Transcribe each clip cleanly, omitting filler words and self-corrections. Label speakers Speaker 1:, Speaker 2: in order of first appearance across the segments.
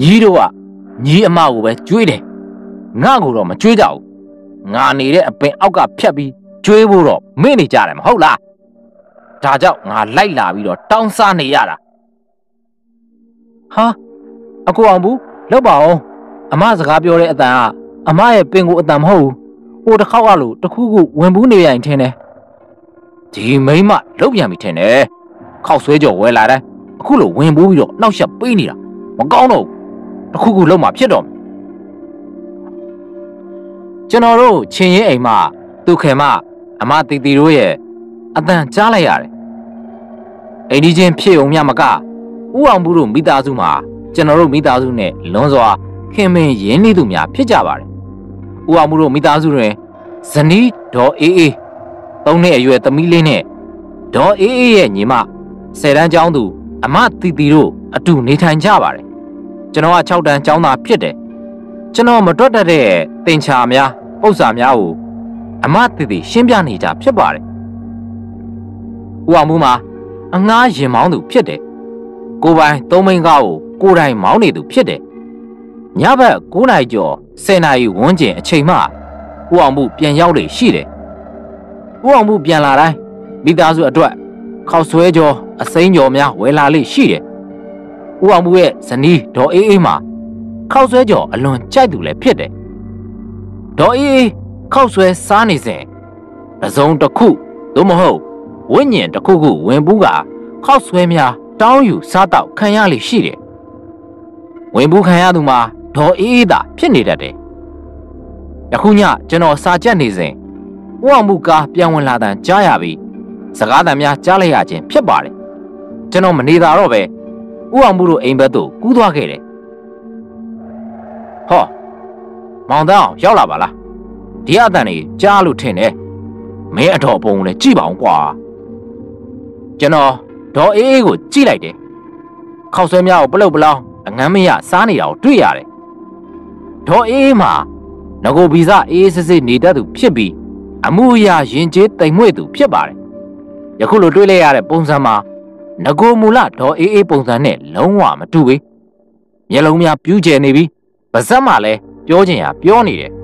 Speaker 1: ညီတို့ကညီအမကိုပဲကျွေးတယ်ငါ့ကိုတော့မကျွေးကြဘူးငါနေတဲ့အပင်အောက်ကဖြတ်ပြီးကျွေးဖို့တော့မင်းနေကြတယ်မဟုတ်လားဒါကြောင့်ငါလိုက်လာပြီးတော့တောင်းစားနေရတာဟာအကိုအောင်ဘူးလောက်ပါအောင်အမစကားပြောတဲ့အတန်ကအမရဲ့ပင်ကိုအတန်မဟုတ်ဘူးဟိုတစ်ခေါက်ကလို့တခုခုဝင်ဘူးနေရရင်ထင်တယ်ဒီမိမလုတ်ပြန်ပြီထင်တယ်ခောက်ဆွဲကြော်ဝဲလာတိုင်းအခုလို့ဝင်ဘူးပြီးတော့နှောက်ရက်ပေးနေတာမကောင်းတော့တခုခုလုံးမှဖြစ်တော့ကျွန်တော်တို့ချင်းရင်အိမ်မသူခင်မအမတီတီတို့ရဲ့အတန်ကြားလိုက်ရတယ်အိမ်ဒီချင်းဖြစ်ုံမြမကဥအောင်ဘူးတို့မိသားစုမှာကျွန်တော်တို့မိသားစုနဲ့လွန်စွာခင်မင်းရင်းနှီးသူများဖြစ်ကြပါတယ်ဥအောင်ဘူးတို့မိသားစုတွင်ဇနီးဒေါ်အေးအေး3နှစ်အရွယ်သမီးလေးနဲ့ဒေါ်အေးအေးရဲ့ညီမ10တန်းကျောင်းသူအမတီတီတို့အတူနေထိုင်ကြပါတယ်ကျွန်တော်က6တန်းကျောင်းသားဖြစ်တယ်ကျွန်တော်မတွက်တတ်တဲ့တင်ချာများပု္ပ္ပစာများကိုအမတီတီရှင်းပြနေကြဖြစ်ပါတယ်ဥအောင်မှုမှာအငှားရင်မောင်းသူဖြစ်တယ်ကိုပိုင်3မိန်းကားကိုကိုတိုင်မောင်းနေသူဖြစ်တယ်ညဘက်9နာရီကျော်10နာရီဝန်းကျင်အချိန်မှဥအောင်မှုပြန်ရောက်လေရှိတယ်ဥအောင်မှုပြန်လာတိုင်းမိသားစုအတွက်ခောက်ဆွဲကြောအစိမ်းကြောများဝယ်လာလေရှိတယ်ဥအောင်မှုရဲ့ဇနီးဒေါ်အေးအေးမှာခောက်ဆွဲကြောအလွန်ကြိုက်သူလည်းဖြစ်တယ်ဒေါ်အေးအေးခောက်ဆွဲစားနေစဉ်ပစုံတစ်ခုသို့မဟုတ်ဝိညာဉ်တစ်ခုခုဝင်ဘူးကခောက်ဆွဲများတောင်းယူစားတော့ခံရလေရှိတယ်ဝင်ဘူးခံရသူမှာဒေါ်အေးအေးသာဖြစ်နေတတ်တယ်ယခုညကျွန်တော်စာကြက်နေစဉ်ဥအောင်မှုကားပြန်ဝင်လာတဲ့ကြားရပြီးစကားသံများကြားလိုက်ရခြင်းဖြစ်ပါတယ်ကျွန်တော်မနေတာတော့ပဲဥအောင်မှုတို့အိမ်ဘက်သို့ကူးသွားခဲ့တယ်ဟောမောင်တန်းအောင်ရောက်လာပါလားဒီအတန်ကြီးကြားလို့ထင်တယ်မင်းအတော်ပုံလည်းကြည့်ပါအောင်ကွာကျွန်တော်ဒေါ်အေးအေးကိုကြည့်လိုက်တယ်ခောက်ဆွဲများကိုပလုတ်ပလောင်းအငမ်းမရစားနေတာကိုတွေ့ရတယ်ဒေါ်အေးအေးမှာငကိုဗီဇအေးစစ်စစ်နေတတ်သူဖြစ်ပြီးအမှုအရာရင်ကျေးတိမ်မွေ့သူဖြစ်ပါတယ်ယခုလိုတွေ့လိုက်ရတဲ့ပုံစံမှာငကိုမူလဒေါ်အေးအေးပုံစံနဲ့လုံးဝမတူဘူးမျက်လုံးများပြူးကျယ်နေပြီးပါးစပ်မှလည်းပြောချင်ရပြောနေတယ်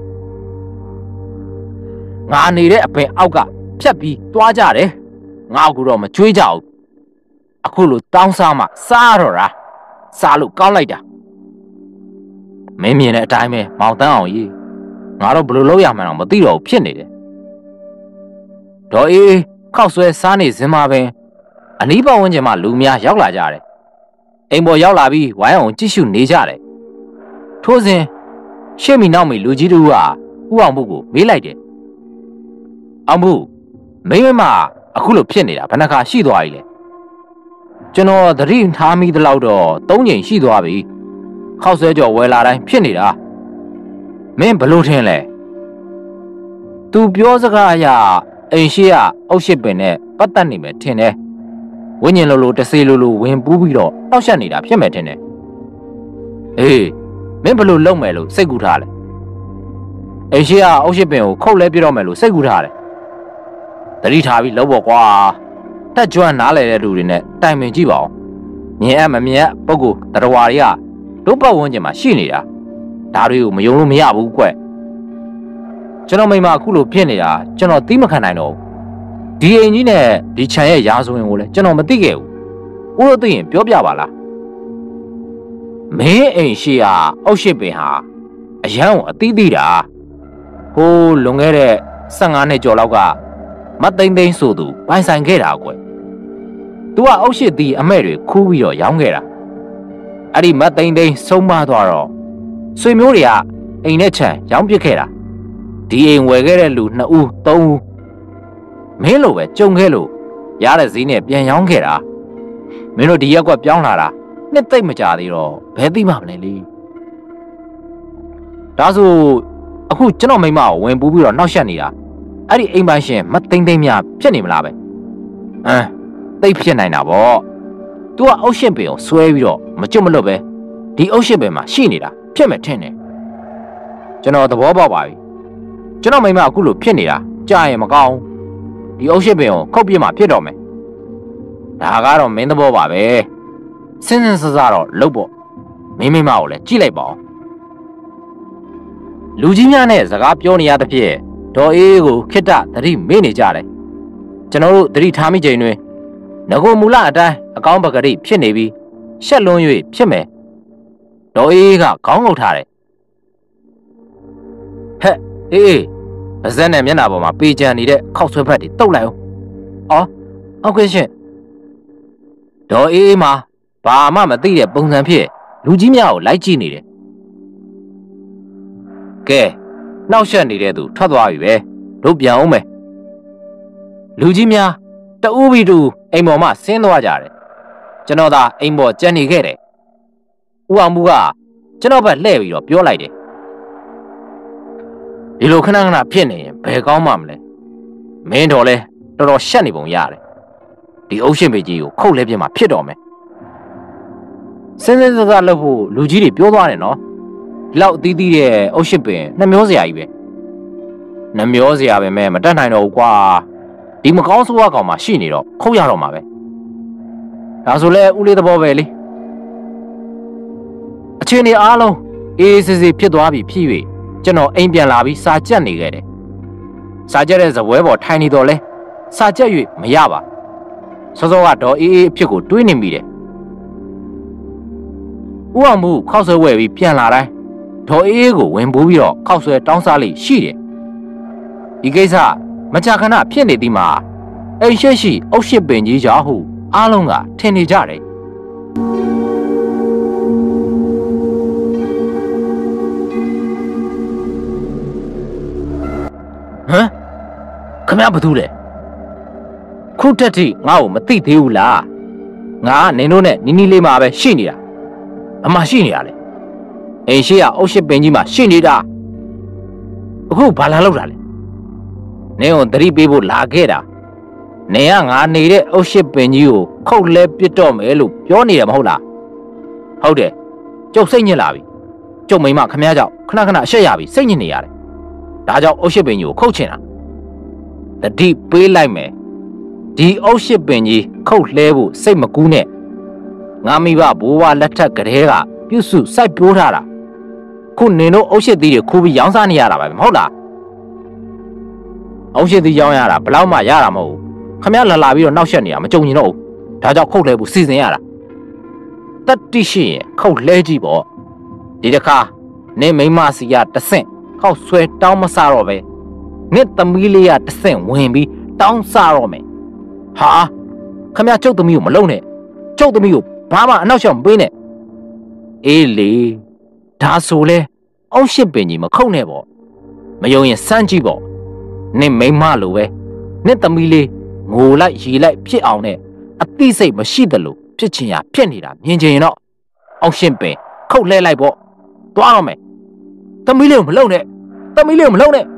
Speaker 1: ငါနေတဲ့အပင်အောက်ကဖြတ်ပြီးသွားကြတယ်ငါကူတော့မကြွေးကြဘူးအခုလိုတောင်းစားမှစားတော့တာစားလို့ကောင်းလိုက်တာမင်းမြင်တဲ့အတိုင်းပဲမောင်တန်းအောင်ကြီးငါတော့ဘယ်လိုလုပ်ရမှန်းတော့မသိတော့ဘူးဖြစ်နေတယ်ဒေါ်အေးခောက်ဆွဲစားနေစင်မှာပင်အနီးပတ်ဝန်းကျင်မှာလူများရောက်လာကြတယ်အိမ်ပေါ်ရောက်လာပြီးဝိုင်းအောင်ကြည့်ရှုနေကြတယ်ထို့စဉ်ရှေ့မီနောက်မီလူကြီးတို့ကဥအောင်မှုကိုမေးလိုက်တယ်အောင်မှုမိမအခုလိုဖြစ်နေတာဘယ်နှခါရှိသွားပြီလဲကျွန်တော်သတိထားမိသလောက်တော့3ချိန်ရှိသွားပြီခောက်ဆွဲကြော်ဝယ်လာတိုင်းဖြစ်နေတာမင်းဘလို့ထင်လဲသူပြောစကားအရအိမ်ရှိကအုတ်ရှိပင်နဲ့ပတ်သက်နေမယ်ထင်တယ်ဝိညာဉ်လိုတဆေးလိုဝင်ပူးပြီးတော့နှောက်ယှက်နေတာဖြစ်မယ်ထင်တယ်အေးမင်းဘလို့လုံမယ်လို့စိတ်ကူထားလဲအိမ်ရှိကအုတ်ရှိပင်ကိုခုတ်လဲပြတော့မယ်လို့စိတ်ကူထားတယ်သတိထားပြီးလုပ်ဖို့ကွာတက်ကြွနားလဲတဲ့လူတွေနဲ့တိုင်ပင်ကြည့်ပါဦးမြင်အပ်မမြင်အပ်ပုဂ္ဂိုလ်တရားတွေကတို့ပတ်ဝန်းကျင်မှာရှိနေတာဒါတွေကိုမယုံလို့မရဘူးကွကျွန်တော်မိမအခုလိုဖြစ်နေတာကျွန်တော်သိမခံနိုင်တော့ဘူးဒီအိမ်ကြီးနဲ့ဒီခြံရဲ့ရာဇဝင်ကိုလည်းကျွန်တော်မသိခဲ့ဘူးဦးတို့သိရင်ပြောပြပါလားမင်းအိမ်ရှိကအုတ်ရှိပင်ဟာအရန်ကိုအသီးသီးတာဟိုးလွန်ခဲ့တဲ့15နှစ်ကျော်လောက်ကမသိမ့်သိမ့်ဆိုသူပိုင်ဆိုင်ခဲ့တာကွသူကအုတ်ရှိသီးအမဲ့တွေခူးပြီးတော့ရောင်းခဲ့တာအဲ့ဒီမသိမ့်သိမ့်ဆုံးမသွားတော့ဆွေမျိုးတွေကအိမ်နဲ့ခြံရောင်းပစ်ခဲ့တာဒီအိမ်ဝယ်ခဲ့တဲ့လူ2ဦး3ဦးမင်းလိုပဲကြုံခဲ့လို့ရတဲ့ဈေးနဲ့ပြန်ရောင်းခဲ့တာမင်းတို့ဒီရက်ကွက်ပြောင်းလာတာနှစ်သိမ့်မကြသေးတော့ဘယ်သိမှမလဲလေဒါဆိုအခုကျွန်တော်မိမကိုဝင်ပူးပြီးတော့နှောက်ယှက်နေတာအဲ့ဒီအိမ်ပိုင်ရှင်မသိမ့်သိမ့်များဖြစ်နေမလားပဲသိဖြစ်နိုင်တာပေါ့သူကအုတ်ရှင်းပင်ကိုဆွဲပြီးတော့မကျွတ်မလွတ်ပဲဒီအုတ်ရှင်းပင်မှာရှိနေတာဖြစ်မယ်ထင်တယ်ကျွန်တော်သဘောပေါက်ပါပြီကျွန်တော်မိမအခုလိုဖြစ်နေတာကြားရင်မကောင်းဒီအုတ်ရှင်းပင်ကိုခုတ်ပြစ်မှဖြစ်တော့မယ်ဒါကတော့မင်းသဘောပါပဲစင်းစင်းစစတော့လုပ်ပေါ့မင်းမိမကိုလည်းကြည့်လိုက်ပါဦးလူကြီးများနဲ့စကားပြောနေရတဲ့ဖြစ်ဒေါ်အေးကိုခိတ္တသတိမေ့နေကြတယ်ကျွန်တော်တို့သတိထားမိချိန်တွင်ငကိုမူလအတိုင်းအကောင်းပကတိဖြစ်နေပြီးရှက်လွန်း၍ဖြစ်မယ်ဒေါ်အေးကခေါင်းငုပ်ထားတယ်ဟဲ့အေးပါဇက်နဲ့မျက်နှာပေါ်မှာပေချန်နေတဲ့ခောက်ဆွဲဖက်တွေတုတ်လိုက်အောင်ဟုတ်ကဲ့ရှင်ဒေါ်အေးမှာဘာမှမသိတဲ့ပုံစံဖြစ်လူကြီးများကိုလိုက်ကြည့်နေတယ်ကဲနှောက်ယှက်နေတဲ့သူထွက်သွားပြီပဲတို့ပြန်အောင်မယ်လူကြီးများတဦးပြီးတူအိမ်ပေါ်မှဆင်းသွားကြတယ်ကျွန်တော်သာအိမ်ပေါ်ကြံနေခဲ့တယ်ဦးအောင်မူကကျွန်တော်ဘက်လှည့်ပြီးတော့ပြောလိုက်တယ်ဒီလိုခဏခဏဖြစ်နေရင်ဘယ်ကောင်းမှမလဲမင်းတော်လဲတော်တော်ရှက်နေပုံရတယ်ဒီအုပ်ရှင်ပေကြီးကိုခုတ်လဲပြမှာဖြစ်တော်မယ်စင်းစင်းစကားလုပ်ဖို့လူကြီးတွေပြောသွားတယ်နော်ဒီလောက်အသီးသီးတဲ့အုပ်ရှင်ပင်နှမျောစရာကြီးပဲနှမျောစရာပဲမဲ့မတတ်နိုင်တော့ဘူးကွာဒီမကောင်းဆိုးရကောင်မှရှိနေတော့ခုတ်ရတော့မှာပဲဒါဆိုလဲဦးလေးသဘောပဲလေအချင်းတွေအားလုံးအေးစစ်စစ်ဖြစ်သွားပြီဖြစ်၍ကျွန်တော်အိမ်ပြန်လာပြီးစာကြက်နေခဲ့တယ်စာကြက်တဲ့ဇပွဲပေါ်ထိုင်နေတော့လဲစာကြက်၍မရပါစောစောကဒေါ်အေးအဖြစ်ကိုတွေးနေမိတယ်ဦးအောင်မှုခောက်ဆွဲဝဲပြီးပြန်လာတိုင်းဒေါ်အေးကိုဝင်ပူးပြီးတော့ခောက်ဆွဲတောင်းစားလိရှိတယ်ဒီကိစ္စမကြာခဏဖြစ်နေသည်မှာအိမ်ရှိအုပ်ရှိပင်ကြီးကြောင့်ဟုအားလုံးကထင်နေကြတယ်ဟမ်ခမရဘာလုပ်လဲခုတက်ထိငါ့ကိုမသိသေးဘူးလားငါကနင်တို့နဲ့နီးနီးလေးမှာပဲရှိနေတာအမရှိနေရလေအိမ်ရှိကအုပ်ရှိပင်ကြီးမှာရှိနေတာအခုဘာလာလောက်တာလဲနင်ကိုသတိပေးဖို့လာခဲ့တာနင်ကငါနေတဲ့အုပ်ရှိပင်ကြီးကိုခုတ်လဲပစ်တော့မယ်လို့ပြောနေတယ်မဟုတ်လားဟုတ်တယ်ကျုပ်စိတ်ညစ်လာပြီကျုပ်မိမခမရကြောင့်ခဏခဏအရှက်ရပြီစိတ်ညစ်နေရတယ်ဒါကြောင့်အုပ်ရှိပင်ကြီးကိုခုတ်ချင်တာတတိပေးလိုက်မယ်ဒီအုပ်ရှိပင်ကြီးခုတ်လှဲဖို့စိတ်မကူးနဲ့ငါမိဘဘိုးဘလက်ထက်ကလေးကပြုစုစိုက်ပျိုးထားတာခုနင်တို့အုပ်ရှိသီးတွေခူးပြီးရောင်းစားနေရတာပဲမဟုတ်လားအုပ်ရှိသီးရောင်းရတာဘယ်လောက်မှရတာမဟုတ်ဘူးခမရလာပြီးတော့နှောက်ယှက်နေတာမကြုံရင်တော့ဒါကြောင့်ခုတ်လှဲဖို့စီစဉ်ရတာတတိရှိရင်ခုတ်လှဲကြည့်ပေါ့ဒီတစ်ခါနင်မိမစီကတဆင့်ခောက်ဆွဲတောင်းမစားတော့ပဲနစ်သမီးလေးကတဆင့်ဝင်ပြီးတောင်းစားတော့မယ်ဟာခမရကျုပ်သမီးကိုမလုံနဲ့ကျုပ်သမီးကိုဘာမှအနောက်ရှောင်မပေးနဲ့အေးလေဒါဆိုလဲအုပ်ရှိပင်ကြီးမခုတ်နဲ့ပေါ့မယုံရင်စမ်းကြည့်ပေါ့နင်မိမလိုပဲနစ်သမီးလေးငိုလိုက်ရီလိုက်ဖြစ်အောင်နဲ့အသိစိတ်မရှိသလိုဖြစ်ချင်ရဖြစ်နေတာမြင်ချင်ရင်တော့အုပ်ရှိပင်ခုတ်လဲလိုက်ပေါ့သွားတော့မယ်သမီးလေးကိုမလုံနဲ့သမီးလေးကိုမလုံနဲ့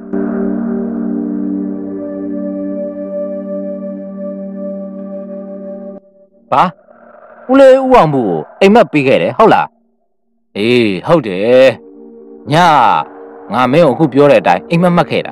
Speaker 1: ဘာဦးလေးဦးအောင်မှုကိုအိမ်မက်ပေးခဲ့တယ်ဟုတ်လားအေးဟုတ်တယ်ညငါမင်းကိုအခုပြောတဲ့အတိုင်းအိမ်မက်မှတ်ခဲ့တာ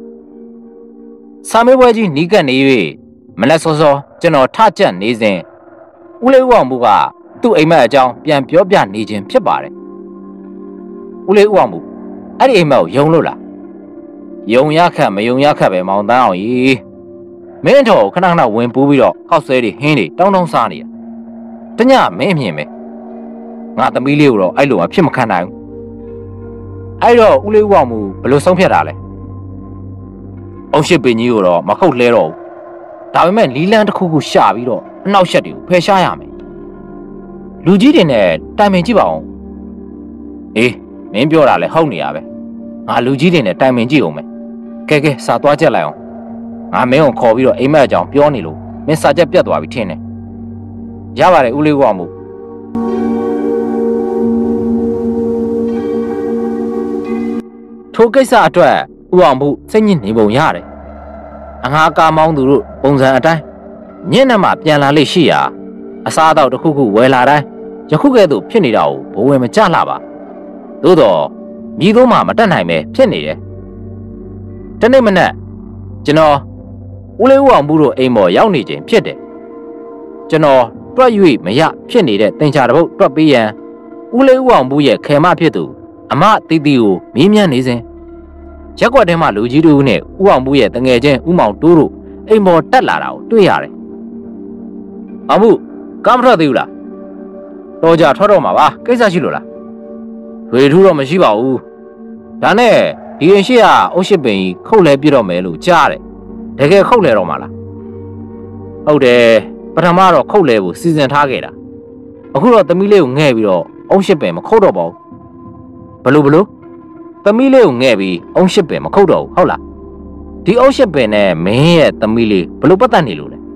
Speaker 1: စာမေးပွဲကြီးနီးကပ်နေ၍မနက်စောစောကျွန်တော်ထကြက်နေစဉ်ဦးလေးဦးအောင်မှုကသူ့အိမ်မက်အကြောင်းပြန်ပြောပြနေခြင်းဖြစ်ပါတယ်ဦးလေးဦးအောင်မှုအဲ့ဒီအိမ်မက်ကိုယုံလို့လားယုံရခက်မယုံရခက်ပဲမောင်တန်းအောင်ကြီးမင်းတော်ခဏခဏဝင်ပူးပြီးတော့ခောက်ဆွဲတွေဟင်းတွေတောင်းတောင်းစားနေတာတညမင်းအမြင်ပဲငါသမီးလေးကိုတော့အဲ့လိုမှဖြစ်မခံနိုင်ဘူးအဲ့တော့ဦးလေးဦးအောင်မူဘယ်လိုဆုံးဖြတ်တာလဲအုပ်ရှိပင်ကြီးကိုတော့မခုတ်လဲတော့ဘူးဒါပေမဲ့လီလန်းတစ်ခုခုရှာပြီးတော့အနောက်ရှက်တွေကိုဖယ်ရှားရမယ်လူကြီးတွေနဲ့တိုင်ပင်ကြည့်ပါဦးအေးမင်းပြောတာလဲဟုတ်နေရပဲငါလူကြီးတွေနဲ့တိုင်ပင်ကြည့်အောင်မယ်ကဲစာသွားကြက်လိုက်အောင်ငါမင်းကိုခေါ်ပြီးတော့အိမ်မက်အကြောင်းပြောနေလို့မင်းစာကြက်ပြတ်သွားပြီထင်တယ်ရပါတယ်ဦးလေးဦးအောင်မူထိုကိစ္စအတွက်ဦးအောင်မူစိတ်ညစ်နေပုံရတယ်အငှားကားမောင်းသူတို့ပုံစံအတိုင်းညနေမှပြန်လာလိမ့်ရှိရာအစားအသောက်တစ်ခုခုဝယ်လာတိုင်းယခုကဲ့သို့ဖြစ်နေတာကိုဘဝမကြလှပါသို့တော့မြည်သုံးမှမတတ်နိုင်ပဲဖြစ်နေတယ်တနေ့မနက်ကျွန်တော်ဦးလေးဦးအောင်မူတို့အိမ်ပေါ်ရောက်နေခြင်းဖြစ်တယ်ကျွန်တော်တွက်၍မရဖြစ်နေတဲ့တင်ချာတစ်ပုတ်တွက်ပေးရန်ဦးလေးဦးအောင်ဘူးရဲ့ခေမဖြစ်သူအမတီတီကိုမေးမြန်းနေစဉ်ရက်ကွက်ထဲမှာလူကြီးတို့နဲ့ဦးအောင်ဘူးရဲ့တငယ်ချင်းဦးမောင်တိုးတို့အိမ်ပေါ်တက်လာတာကိုတွေ့ရတယ်။အောင်ဘူးကားမထွက်သေးဘူးလား။တော်ကြထွက်တော့မှာပါကိစ္စရှိလို့လား။ရေထူးတော့မရှိပါဘူး။ဒါနဲ့ဒီရင်ရှိကအုတ်ရှိပင်ကြီးခုတ်လဲပြတော့မယ်လို့ကြားတယ်။တကယ်ခုတ်လဲတော့မှာလား။ဟုတ်တယ်ပထမတော့ခုတ်လဲဖို့စီစဉ်ထားခဲ့တာ။အခုတော့သမီးလေးကိုငှဲ့ပြီးတော့အုတ်ရှိပင်မခုတ်တော့ပါဘူး။ဘလို့သမီးလေးကိုငှဲ့ပြီးအုတ်ရှိပင်မခုတ်တော့ဘူးဟုတ်လား။ဒီအုတ်ရှိပင်နဲ့မင်းရဲ့သမီးလေးဘလို့ပတ်သက်နေလို့လဲ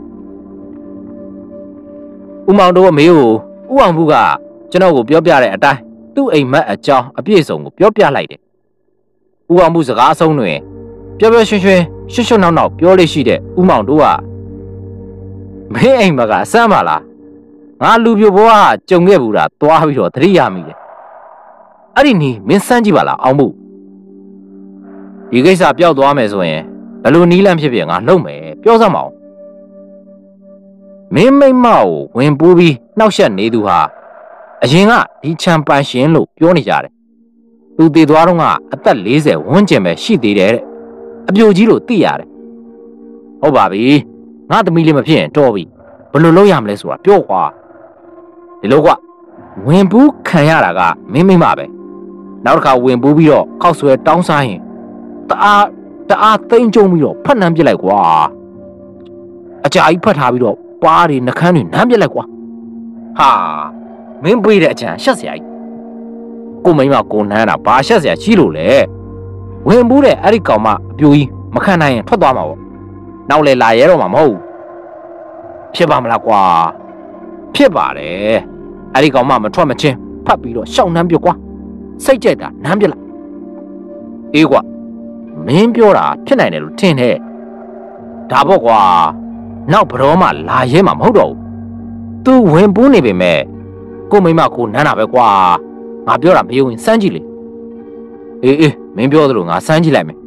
Speaker 1: ။ဦးမောင်တို့အမေကိုဦးအောင်ဘူးကကျွန်တော်ကိုပြောပြတဲ့အတိုင်းသူ့အိမ်မက်အကြောင်းအပြည့်စုံကိုပြောပြလိုက်တယ်။ဦးအောင်ဘူးစကားအဆုံးတွင်ပြောရွှွနောက်နောက်ပြောလို့ရှိတဲ့ဦးမောင်တို့ကမင်းအိမ်မက်ကအဆမ်းပါလားငါလူပြိုဘွားကကြုံခဲ့ဘူးတာသွားပြီးတော့သတိရမိတယ်။အဲ့ဒီနီးမင်းစမ်းကြည့်ပါလားအောင်မှုဒီကိစ္စပျောက်သွားမယ်ဆိုရင်ဘယ်လိုနီးလန့်ဖြစ်ဖြစ်ငါလုပ်မယ်ပြောစမ်းမအောင်မင်းမိမကိုဝင်ပူးပြီးနှောက်ယှက်နေသူဟာအရင်ကဒီချမ်ပန်ရှင်လို့ပြောနေကြတယ်။သူတည်သွားတော့ကအသက်40ဝန်းကျင်ပဲရှိသေးတယ်တဲ့အပြိုကြီးလို့သိရတယ်။ဟုတ်ပါပြီငါသမီးလေးမဖြစ်ရင်တော်ပြီဘယ်လိုလုပ်ရမလဲဆိုတာပြောကွာဒီလိုကွာဝင်ပူးခံရတာကမင်းမိမပဲနောက်တစ်ခါဝင်ပူးပြီးတော့ခောက်ဆွဲတောင်းစားရင်တအားသိမ့်ကြုံပြီးတော့ဖတ်နှမ်းပြစ်လိုက်ကွာအကြာကြီးဖတ်ထားပြီးတော့ပါးတွေနှကန်းတွေနှမ်းပြစ်လိုက်ကွာဟာမင်းပြေးတဲ့အချမ်းရှက်စရာကြီးကိုမိမကိုနှမ်းတာဘာရှက်စရာကြီးလို့လဲဝင်ပူးတဲ့အဲ့ဒီကောင်မအပြိုကြီးမခံနိုင်ရင်ထွက်သွားမှာပေါ့နောက်လေလာရဲတော့မှာမဟုတ်ဖြစ်ပါမလားကွာဖြစ်ပါတယ်အဲ့ဒီကောင်မထွက်မချင်းဖတ်ပြီးတော့ရှောက်နှမ်းပြကွာစိတ်ကြိုက်တာနှမ်းပြလိုက်အေးကွာမင်းပြောတာဖြစ်နိုင်တယ်လို့ထင်တယ်ဒါပေါ့ကွာနောက်ဘရောမှလာရဲမှာမဟုတ်တော့ဘူး तू ဝင်ပူးနေပေမဲ့ကိုမိမကိုနမ်းတာပဲကွာငါပြောတာမယုံရင်စမ်းကြည့်လေအေးမင်းပြောသလိုငါစမ်းကြည့်လိုက်မယ်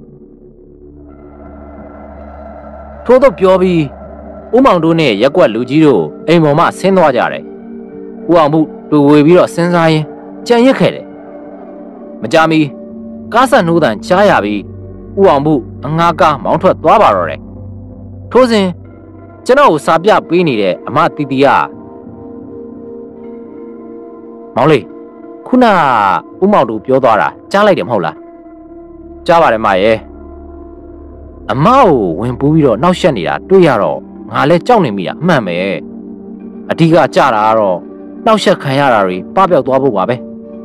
Speaker 1: ထို့တော့ပြောပြီးဦးမောင်တို့နဲ့ရက်ကွက်လူကြီးတို့အိမ်ပေါ်မှဆင်းသွားကြတယ်ဦးအောင်မှုတွေ့ဝေပြီးတော့စဉ်းစားရင်းကြံရစ်ခဲ့တယ်မကြမီကားဆက်နှိုးတန်ကြားရပြီးဦးအောင်မှုအငှားကားမောင်းထွက်သွားပါတော့တယ်ထို့စဉ်ကျွန်တော်ကိုစာပြပေးနေတဲ့အမတီတီကမောင်လေးခုနဦးမောင်တို့ပြောသွားတာကြားလိုက်တယ်မဟုတ်လားကြားပါတယ်မရဲ့အမကိုဝင်ပူးပြီးတော့နှောက်ယှက်နေတာတွေ့ရတော့ငါလည်းကြောက်နေမိတာအမှန်ပဲအဓိကကြတာကတော့နှောက်ယှက်ခံရတာတွေပပျောက်သွားဖို့ပါပဲ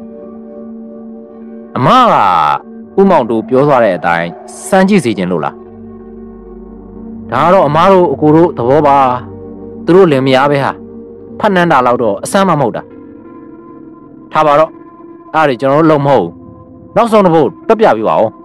Speaker 1: အမကဦးမောင်တို့ပြောသွားတဲ့အတိုင်းစမ်းကြည့်စီခြင်းလို့လားဒါကတော့အမားတို့အကိုတို့သဘောပါသူတို့လည်းမရပဲဟာဖတ်နှမ်းတာတော့အဆမ်းမမဟုတ်တာထားပါတော့အဲ့ဒါကျွန်တော်တို့လုံမဟုတ်နောက်ဆုံးတစ်ပုဒ်တက်ပြပြပါဦး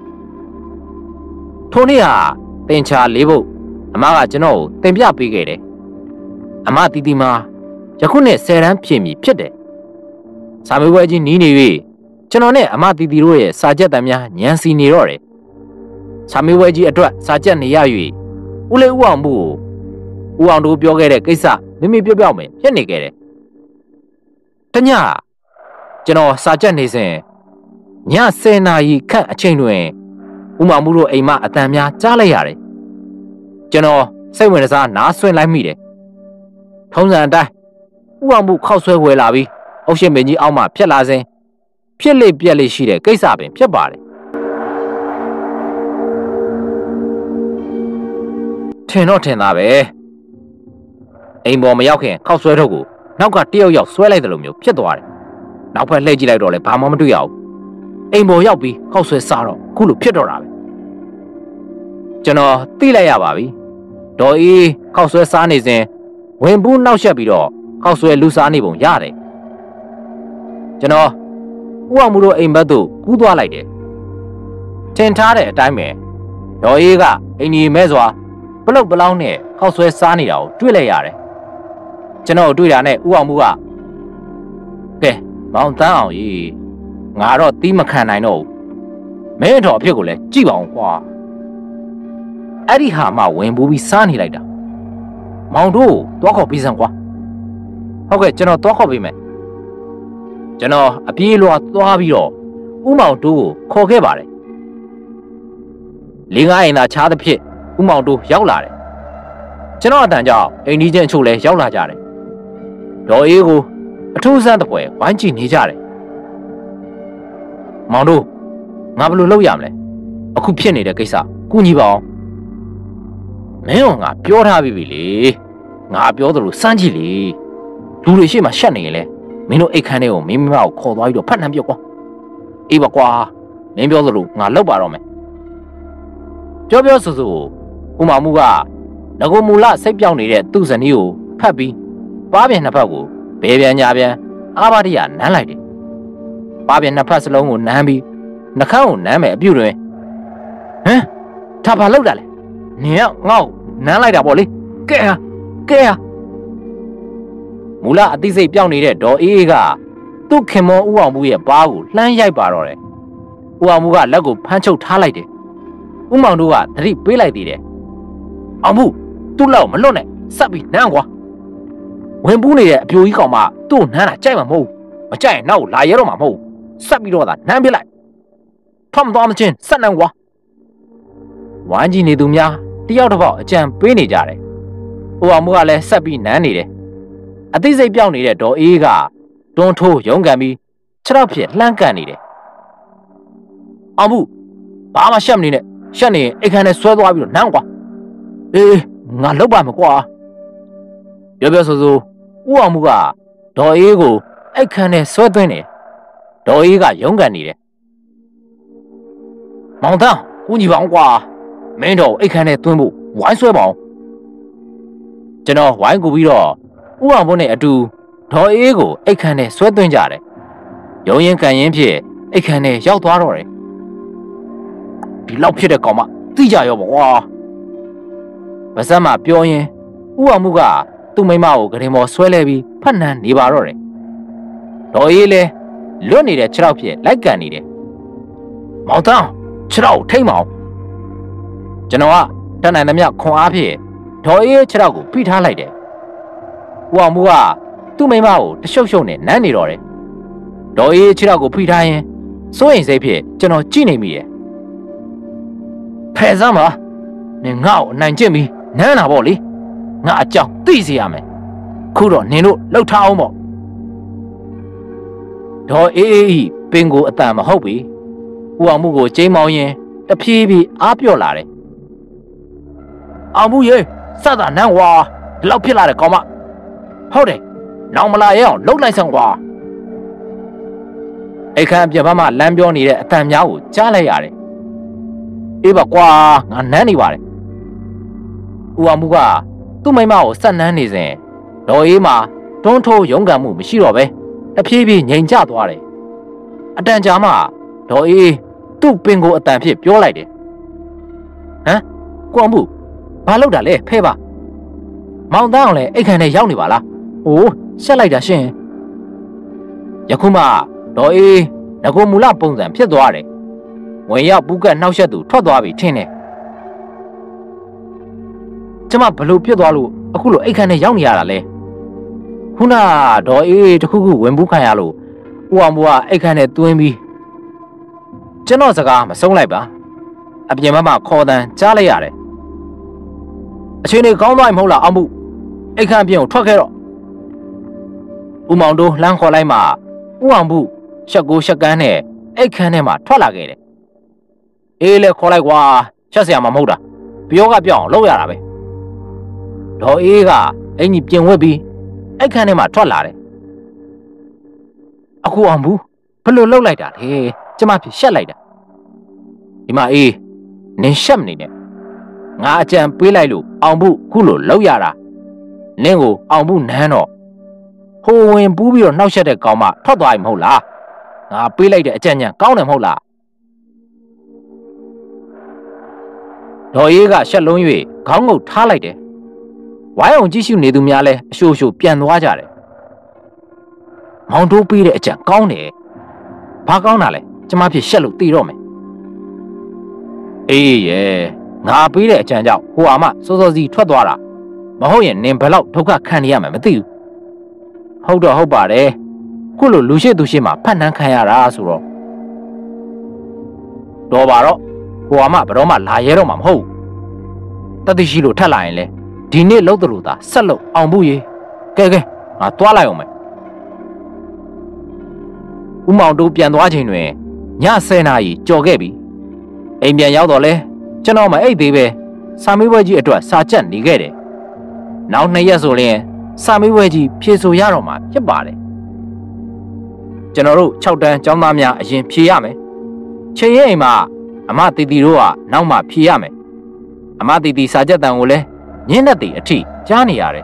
Speaker 1: ထိုနေ့ဟာတင်ချာ၄ပုဒ်အမကကျွန်တော်ကိုတင်ပြပေးခဲ့တယ်အမတီတီမှာယခုနှစ်10တန်းဖြည့်မီဖြစ်တယ်စာမေးပွဲကြီးနီးနေ၍ကျွန်တော်နဲ့အမတီတီတို့ရဲ့စာချက်တမ်းများညံစီနေတော့တယ်စာမေးပွဲကြီးအတွက်စာချက်နေရ၍ဦးလေးဦးအောင်မှုကိုဦးအောင်တို့ပြောခဲ့တဲ့ကိစ္စမိပြောမယ်ဖြစ်နေခဲ့တယ်တညကျွန်တော်စာချက်နေစဉ်ည10 နာရီခန့်အချိန်တွင်ဦးမောင်မှုတို့အိမ်မအတန်များကြားလိုက်ရတယ်ကျွန်တော်စိတ်ဝင်စားနားဆွင့်လိုက်မိတယ်ထုံးစံအတိုင်းဦးအောင်မှုခောက်ဆွဲဝယ်လာပြီးအုတ်ရှင်မင်းကြီးအောက်မှဖြက်လာစဉ်ဖြစ်လေပြက်လေရှိတဲ့ကိစ္စပင်ဖြစ်ပါတယ်ထင်တော့ထင်သားပဲအိမ်ပေါ်မရောက်ခင်ခောက်ဆွဲထုတ်ကိုနောက်ကတယောက်ယောက်ဆွဲလိုက်တယ်လို့မျိုးဖြစ်သွားတယ်နောက်ဖက်လှည့်ကြည့်လိုက်တော့လည်းဘာမှမတွေ့ရဘူးအိမ်ပေါ်ရောက်ပြီးခောက်ဆွဲစားတော့ခုလိုဖြစ်တော့တာပဲကျွန်တော်သိလိုက်ရပါပြီဒေါ်အေးခောက်ဆွဲစားနေစဉ်ဝင်ပူးနှောက်ယှက်ပြီးတော့ခောက်ဆွဲလူစားနေပုံရတယ်ကျွန်တော်ဦးအောင်မှုတို့အိမ်ဘက်သို့ကူးသွားလိုက်တယ်ထင်ထားတဲ့အတိုင်းပဲဒေါ်အေးကအိမ်ကြီးမဲစွာပလုတ်ပလောင်းနဲ့ခောက်ဆွဲစားနေတာကိုတွေ့လိုက်ရတယ်ကျွန်တော်တွေ့တာနဲ့ဦးအောင်မှုကကဲမောင်တန်းအောင်ကြီးငါတော့တီးမခံနိုင်တော့ဘူးမင်းတော်အဖြစ်ကိုလည်းကြည့်ပါအောင်ကွာအဲ့ဒီဟာမှဝင်ပူးပြီးစားနေလိုက်တာမောင်တို့သွားခေါ်ပြီးစမ်းကွာဟုတ်ကဲ့ကျွန်တော်သွားခေါ်ပေးမယ်ကျွန်တော်အပြေးလွှာသွားပြီးတော့ဥမောင်တိုးကိုခေါ်ခဲ့ပါတယ်လေးငါးအိမ်သာချားသဖြင့်ဥမောင်တိုးရောက်လာတယ်ကျွန်တော်အတန်ကြောင့်အိမ်ကြီးချင်းအချို့လည်းရောက်လာကြတယ်ဒေါ်အေးကိုအထူးဆန်းတဲ့ပွဲဝိုင်းကြည့်နေကြတယ်မောင်တို့ငါဘယ်လိုလုပ်ရမလဲအခုဖြစ်နေတဲ့ကိစ္စကူညီပါအောင်မင်းကငါပြောထားပြီလေငါပြောသလိုစမ်းကြည့်လေလူတွေရှေ့မှာရှက်နေရင်လေမင်းတို့အိတ်ခမ်းထဲကိုမင်းမကိုခေါ်သွားပြီးတော့ဖတ်နှံပြောကွာအေးပါကွာမင်းပြောသလိုငါလောက်ပါတော့မယ်ပြောဆိုဥမာမှုကငကိုမူလစိတ်ပြောင်းနေတဲ့သူ့ဇနီးကိုဖတ်ပြီးပါးပြန်နှစ်ဖက်ကိုဘဲပြန်ညာပြန်အာဘာတိယနမ်းလိုက်တယ်ပါးပြန်နှစ်ဖက်စလုံးကိုနမ်းပြီးနှခမ်းကိုနမ်းမယ်အပြုတ်တွင်ဟမ်ဒါဘာလောက်တာလဲနင်ကငါ့ကိုနမ်းလိုက်တာပေါ့လေကဲဟာမူလအသိစိတ်ပြောင်းနေတဲ့ဒေါ်အေးကသူ့ခင်မောဥအောင်မှုရဲ့ပါးကိုလှမ်းရိုက်ပါတော့တယ်ဥအောင်မှုကလက်ကိုဖမ်းချုပ်ထားလိုက်တယ်ဥမောင်တို့ကသတိပေးလိုက်သေးတယ်အောင်မှုသူ့လက်ကိုမလွတ်နဲ့စပ်ပြီးနမ်းကွာဝင်ပူးနေတဲ့အပြိုကြီးကောင်မသူ့နမ်းတာကြိုက်မှာမဟုတ်မကြိုက်ရင်နောက်လာရဲတော့မှာမဟုတ်စပ်ပြီးတော့သာနမ်းပြလိုက်ထွက်မသွားမချင်းဆက်နမ်းကွာဝိုင်းကြီးနေသူများတယောက်တစ်ပေါက်အကြံပေးနေကြတယ်။ဦးအောင်မှုကလည်းဆက်ပြီးနမ်းနေတယ်။အသိစိတ်ပြောင်းနေတဲ့ဒေါ်အေးကတွန်းထိုးရုန်းကန်ပြီးခြေထောက်ဖြင့်လှမ်းကန်နေတယ်။အောင်မှုဘာမှရှက်မနေနဲ့ရှက်နေရင်အိတ်ခမ်းနဲ့ဆွဲသွားပြီးတော့နမ်းကွာ။အေးငါလောက်ပါမကွာ။ပြောဆိုဦးအောင်မှုကဒေါ်အေးကိုအိတ်ခမ်းနဲ့ဆွဲသွင်းတယ်။ဒေါ်အေးကရုန်းကန်နေတယ်။မောင်သားဦးညီပါအောင်ကွာမင်းတို့အိတ်ခမ်းနဲ့သွင်းဖို့ဝိုင်းဆွဲပါအောင်ကျွန်တော်ဝိုင်းကူပြီးတော့ဥအောင်ဘုန်းနဲ့အတူဒေါ်အေးကိုအိတ်ခမ်းနဲ့ဆွဲသွင်းကြတယ်ရုံရင်ကန်ရင်ဖြင့်အိတ်ခမ်းနဲ့ရောက်သွားတော့တယ်ဒီလောက်ဖြစ်တဲ့ကောင်မသိကြရောပေါ့ကွာဗဇက်မှပြောရင်ဥအောင်မှုကသူ့မိမကိုဂရင်မော်ဆွဲလဲပြီးဖတ်နှံနေပါတော့တယ်ဒေါ်အေးလည်းလွတ်နေတဲ့ခြေထောက်ဖြင့်လိုက်ကန်နေတယ်မောင်တောင်းခြေထောက်ထိမ့်မအောင်ကျွန်တော်ကတန်နိုင်သမျှခွန်အားဖြင့်ဒေါ်အေးခြေထောက်ကိုဖိထားလိုက်တယ်။ဦးအောင်မှုကသူ့မိမကိုတရှုပ်ရှုပ်နဲ့နမ်းနေတော့တယ်။ဒေါ်အေးခြေထောက်ကိုဖိထားရင်စိုးရိမ်စိတ်ဖြင့်ကျွန်တော်ကြည့်နေမိတယ်။ဖယ်စမ်းပါ။နင်ငါ့ကိုအနိုင်ကျင့်ပြီးနမ်းတာပေါ့လေ။ငါအကြောင်းသိစေရမယ်။ခုတော့နင်တို့လှုပ်ထားအောင်ပေါ့။ဒေါ်အေးပင်ကိုအတန်မဟုတ်ပြီ။ဦးအောင်မှုကိုကျိမ်းမောင်းရင်တဖြည်းဖြည်းအားပြော့လာတယ်အောင်မှုရေစတာနန်းကွာဒီလောက်ဖြစ်လာတဲ့ကောင်မဟုတ်တယ်နောင်မလာရအောင်လှုပ်လိုက်စမ်းကွာအိတ်ခမ်းအပြင်ဘက်မှလမ်းပြောနေတဲ့အတန်များကိုကြားလိုက်ရတယ်အေးပါကွာငါနန်းနေပါတယ်ဦးအောင်မှုကသူ့မိမကိုဆက်နန်းနေစဉ်ဒေါ်အေးမှာတွန်းထိုးရုန်းကန်မှုမရှိတော့ပဲတဖြည်းဖြည်းငြိမ်ကျသွားတယ်အတန်ကြာမှဒေါ်အေးသူ့ပင်ကိုအတန်ဖြစ်ပြောလိုက်တယ်ဟမ်ကွန်မှုဘာလုပ်တာလဲဖဲပါမောင်သားအောင်လဲအိတ်ခမ်းနဲ့ရောက်နေပါလားအိုးရှက်လိုက်တာရှင်ယခုမှဒေါ်အေးငကိုမူလပုံစံဖြစ်သွားတယ်ဝင်ရောက်ပူးကတ်နှောက်ယှက်သူထွက်သွားပြီထင်တယ်ကျမဘလို့ဖြစ်သွားလို့အခုလိုအိတ်ခမ်းနဲ့ရောက်နေရတာလဲခုနဒေါ်အေးတခုခုဝင်ပူးခံရလို့ဦးအောင်ဘွားအိတ်ခမ်းနဲ့တွင်းပြီးကျွန်တော်စကားမဆုံးလိုက်ပါအပြင်ဘက်မှာခေါ်တန်းကြားလိုက်ရတယ်အချိန်တွေကောင်းသွားပြီမဟုတ်လားအောင်မှုအိတ်ခမ်းပြင်ကိုထွက်ခဲ့တော့ဦးမောင်တို့လှမ်းခေါ်လိုက်မှဦးအောင်မှုရှက်ကိုရှက်ကန်းနဲ့အိတ်ခမ်းထဲမှာထွက်လာခဲ့တယ်အေးလေခေါ်လိုက်ကွာရှက်စရာမှမဟုတ်တာပြောကပြောင်းအောင်လုပ်ရတာပဲဒေါ်အေးကအင်ကြီးပြင်ဝက်ပြီးအိတ်ခမ်းထဲမှာထွက်လာတယ်အခုအောင်မှုဘယ်လိုလုပ်လိုက်တာလဲကျမဖြစ်ရှက်လိုက်တာဒီမှာအေးနင်ရှက်မနေနဲ့ငါအကြံပေးလိုက်လို့အောင်မှုခုလိုလောက်ရတာနင်းကိုအောင်မှုနန်းတော့ဟိုဝင်ပူးပြီးတော့နှောက်ရက်တဲ့ကောင်မထွက်သွားပြီမဟုတ်လားငါပေးလိုက်တဲ့အကြံဉာဏ်ကောင်းတယ်မဟုတ်လားဒေါ်အေးကရှက်လုံး၍ခေါင်းငုပ်ထားလိုက်တယ်ဝိုင်းအောင်ကြည့်ရှုနေသူများလဲအရှို့ရှို့ပြန်သွားကြတယ်မောင်တိုးပေးတဲ့အကြံကောင်းတယ်ဘာကောင်းတာလဲကျမဖြစ်ရှက်လို့တည်တော့မယ်အေးရဲ့ငါပေးတဲ့အကြံကြောင့်ဟိုအာမစောစောစီထွက်သွားတာမဟုတ်ရင်နင်ဘယ်လောက်ဒုက္ခခံနေရမှာမသိဘူးဟုတ်တော့ဟုတ်ပါတယ်ခုလိုလူရှိသူရှိမှဖတ်နှန်းခံရတာဆိုတော့ပါတော့ကိုကမှဘတော်မှလာရဲတော့မှာမဟုတ်တတိရှိလို့ထက်လာရင်လေဒီနေ့လှုပ်တယ်လို့သာဆက်လို့အောင်ဘူးရေကဲငါသွားလိုက်အောင်မယ်ဦးမောင်တို့ပြန်သွားချိန်တွင်ည10 နာရီကြော်ခဲ့ပြီအိမ်ပြန်ရောက်တော့လဲကျွန်တော်မအိတ်သေးပဲစာမေးပွဲကြီးအတွက်စာကြက်နေခဲ့တယ်နောက်2 ရက်ဆိုရင်စာမေးပွဲကြီးဖြေဆိုရတော့မှာဖြစ်ပါတယ်ကျွန်တော်တို့6 တန်းကျောင်းသားများအရင်ဖြေရမယ်ချိန်ရဲ့အိမ်မှာအမတီတီတို့ကနောက်မှဖြေရမယ်အမတီတီစာကြက်တန်ကိုလည်းညင်းတဲ့တီအထိကြားနေရတယ်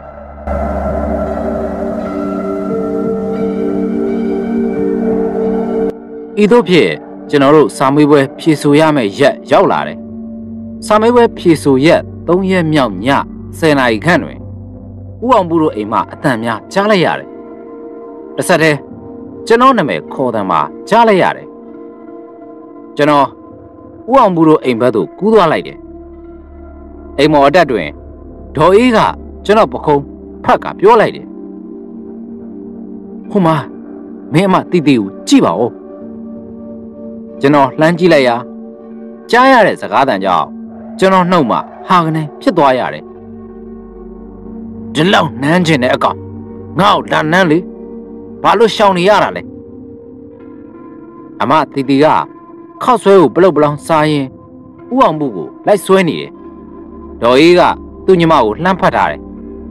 Speaker 1: ဤသို့ဖြင့်ကျွန်တော်တို့စာမေးပွဲဖြေဆိုရမယ့်ရက်ရောက်လာတယ်စာမေးပွဲဖြေဆိုရက်3 ရက်မြောက်ည10 နာရီခန့်တွင်ဦးအောင်ဘူးတို့အိမ်မှာအတန်များကြားလိုက်ရတယ်တစ်ဆက်တည်းကျွန်တော်နာမည်ခေါ်တယ်မှာကြားလိုက်ရတယ်ကျွန်တော်ဦးအောင်ဘူးတို့အိမ်ဘက်သို့ကူးသွားလိုက်တယ်အိမ်မော်အတက်တွင်ဒေါ်အေးကကျွန်တော်ပခုံးဖက်ကပြောလိုက်တယ်ဟိုမှာမင်းအမတီတီကိုကြည့်ပါဦးကျွန်တော်လှမ်းကြည့်လိုက်ရာကြားရတဲ့စကားတန်ကြောင့်ကျွန်တော်နှုတ်မှဟာကနေဖြစ်သွားရတယ်ဒီလောက်နမ်းကျင်တဲ့အကောင်ငါ့ကိုလာနမ်းလေဘာလို့ရှောင်နေရတာလဲအမတီတီကခောက်ဆွဲကိုပလုတ်ပလောင်စားရင်ဥအောင်မှုကိုလိုက်ဆွဲနေတယ်ဒေါ်အေးကသူ့ညီမကိုလှမ်းဖတ်ထားတယ်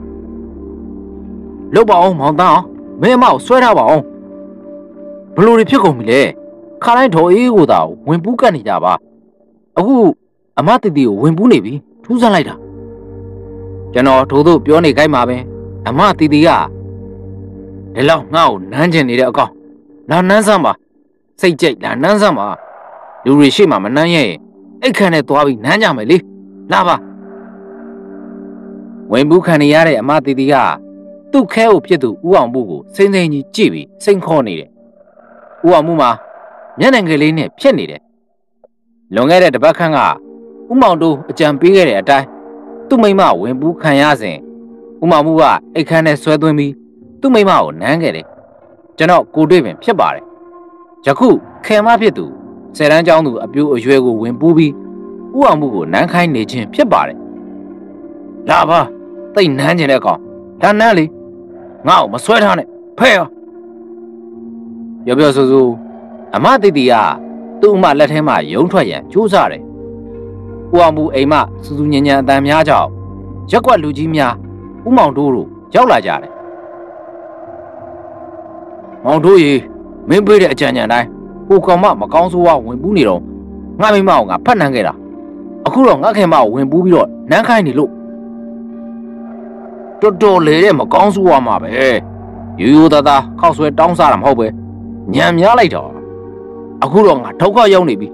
Speaker 1: လုတ်ပါအောင်မောင်သားအောင်မင်းအမကိုဆွဲထားပါအောင်ဘလို့တွေဖြစ်ကုန်ပြီလေခါတိုင်းဒေါ်အေးကိုသာဝင်ပူးကတ်နေကြပါအခုအမတီတီကိုဝင်ပူးနေပြီထူးဆန်းလိုက်တာကျွန်တော်ထို့သို့ပြောနေခိုင်းပါပဲအမတီတီကဒီလောက်ငါ့ကိုနမ်းကျင်နေတဲ့အကောင်လာနမ်းစမ်းပါစိတ်ကြိတ်လာနမ်းစမ်းပါလူတွေရှိမှမနမ်းရဲ့အိတ်ခမ်းနဲ့သွားပြီးနမ်းကြမယ်လေလာပါဝင်ဘူးခံနေရတဲ့အမတီတီကသူ့ခဲကိုပြစ်သူဦးအောင်မှုကိုစိမ့်စိမ့်ကြီးကြည့်ပြီးစိန်ခေါ်နေတယ်ဦးအောင်မှုမှာမျက်နှာငယ်လေးနဲ့ဖြစ်နေတယ်လွန်ခဲ့တဲ့တပတ်ခန့်ကဦးမောင်တို့အကြံပေးခဲ့တဲ့အတိုင်းသူ့မိမဝင်ဘူးခံရစဉ်ဦးမောင်မှုကအိတ်ခမ်းနဲ့ဆွဲသွင်းပြီးသူ့မိမကိုနမ်းခဲ့တယ်ကျွန်တော်ကိုတွေ့ပင်ဖြစ်ပါတယ်ယခုခင်မဖြစ်သူ10 တန်းကျောင်းသူအပြိုးအရွယ်ကိုဝင်ပူးပြီးဦးအောင်မှုကိုနမ်းခိုင်းနေခြင်းဖြစ်ပါတယ်လာပါတိတ်နမ်းကျင်တဲ့ကောင်ဒါနမ်းလေငါ့ကိုမဆွဲထားနဲ့ဖဲရောပြောဆိုအမတီတီကသူ့အမလက်ထဲမှာယုံထွက်ရန်ကြိုးစားတယ်ဦးအောင်မှုအိမ်မစူးစူးညံ့ညံ့အတန်များကြောင့်ရက်ကွက်လူကြီးများဦးမောင်တို့ရောက်လာကြတယ်မောင်တို့ရေမင်းပေးတဲ့အကြံဉာဏ်တိုင်းကိုကောင်မမကောင်းဆိုးဝဝင်ပူးနေတော့ငါမိမအောင်ငါဖတ်နှမ်းခဲ့တာအခုတော့ငါခင်မကိုဝင်ပူးပြီးတော့နမ်းခိုင်းနေလို့တော်တော်လေတဲ့မကောင်းဆိုးဝမှာပဲရိုးရိုးသားသားခောက်ဆွဲတောင်းစားတာမဟုတ်ပဲညံများလိုက်တော့အခုတော့ငါဒုက္ခရောက်နေပြီ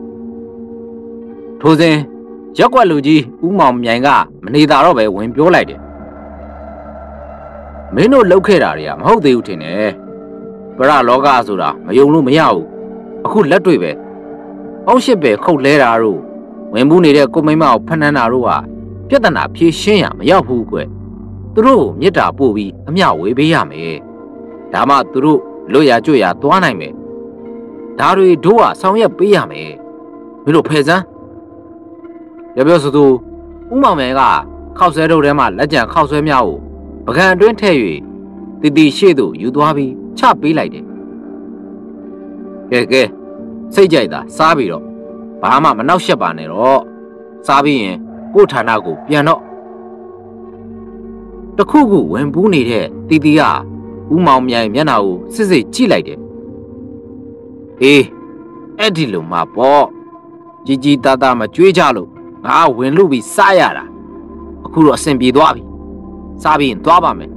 Speaker 1: ထိုစဉ်ရက်ကွက်လူကြီးဦးမောင်မြိုင်ကမနေတာတော့ပဲဝင်ပြောလိုက်တယ်မင်းတို့လောက်ခဲ့တာတွေကမဟုတ်သေးဘူးထင်တယ်ပရလောကဆိုတာမယုံလို့မရဘူးအခုလက်တွေ့ပဲအောက်ရှစ်ပဲခုတ်လဲတာတို့ဝင်ဘူးနေတဲ့ကိုမိမကိုဖနှမ်းတာတို့ဟာပြဿနာဖြေရှင်းရမရောက်ဘူးကွသူတို့ကိုမေတ္တာပို့ပြီးအမျှဝေပေးရမယ်ဒါမှသူတို့လွတ်ရကြွရသွားနိုင်မယ်ဒါတွေတို့ကဆောင်ရွက်ပေးရမယ်မင်းတို့ဖယ်စမ်းပြောဆိုဦးမောင်မယ်ကခောက်ဆွဲတို့ထဲမှာလက်ကြံခောက်ဆွဲများကိုပကံအတွင်းထည့်၍တီတီရှေ့သို့ယူသွားပြီးချပေးလိုက်တယ်ကဲစိတ်ကြိုက်တာစားပြီးတော့ဘာမှမနှောက်ယှက်ပါနဲ့တော့စားပြီးရင်ကို့ဌာနကိုပြန်တော့တခုခုဝင်ပူးနေတဲ့တီတီကဦးမောင်မြိုင်မျက်နှာကိုစစ်စစ်ကြည့်လိုက်တယ်အေးအဲ့ဒီလိုမှပေါ့ကြီးကြီးတာတာမကြွေးကြလို့ငါဝင်လို့ပြီးစားရတာအခုတော့အဆင်ပြေသွားပြီစားပြီးရင်သွားပါမယ်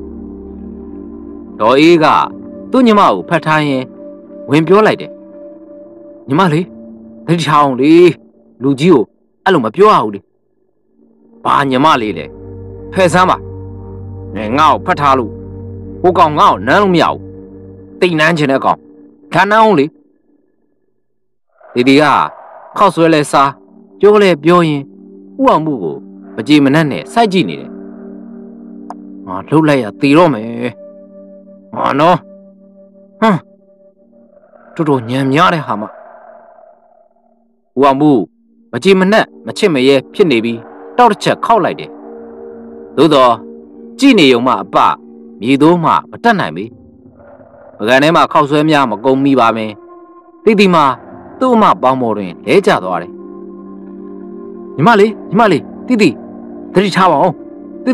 Speaker 1: ဒေါ်အေးကသူ့ညီမကိုဖတ်ထားရင်ဝင်ပြောလိုက်တယ်ညီမလေးလက်ချောင်းလေးလူကြီးကိုအဲ့လိုမပြောရဘူးလေဘာညီမလေးလဲဖယ်စမ်းပါငါ့ကိုဖတ်ထားလို့ဟိုကောင်ငါ့ကိုနမ်းလို့မရဘူးတိတ်နမ်းချင်တဲ့ကောင်ခံနမ်းအောင်လေဒီကခောက်ဆွဲလဲစားပြောလဲပြောရင်ဥအောင်မှုကိုမကြည်မနှက်နဲ့စိုက်ကြည့်နေတယ်ငါလှုပ်လိုက်ရတည်တော့မယ်ဟာနော်တော်ညံများတဲ့ဟာမှဦးအောင်မှုမကြည်မနှက်မချစ်မရဲဖြစ်နေပြီးတောက်တစ်ချက်ခောက်လိုက်တယ်သို့တော့ကြည်နေုံမှအပမြေသိုးမှမတက်နိုင်ပြီပကံထဲမှာခောက်ဆွဲများမကုန်မိပါမင်းတိတိမှသူ့အမပေါင်းပေါ်တွင်လဲကျသွားတယ်ညီမလေးတိတိသတိထားပါဦးတိ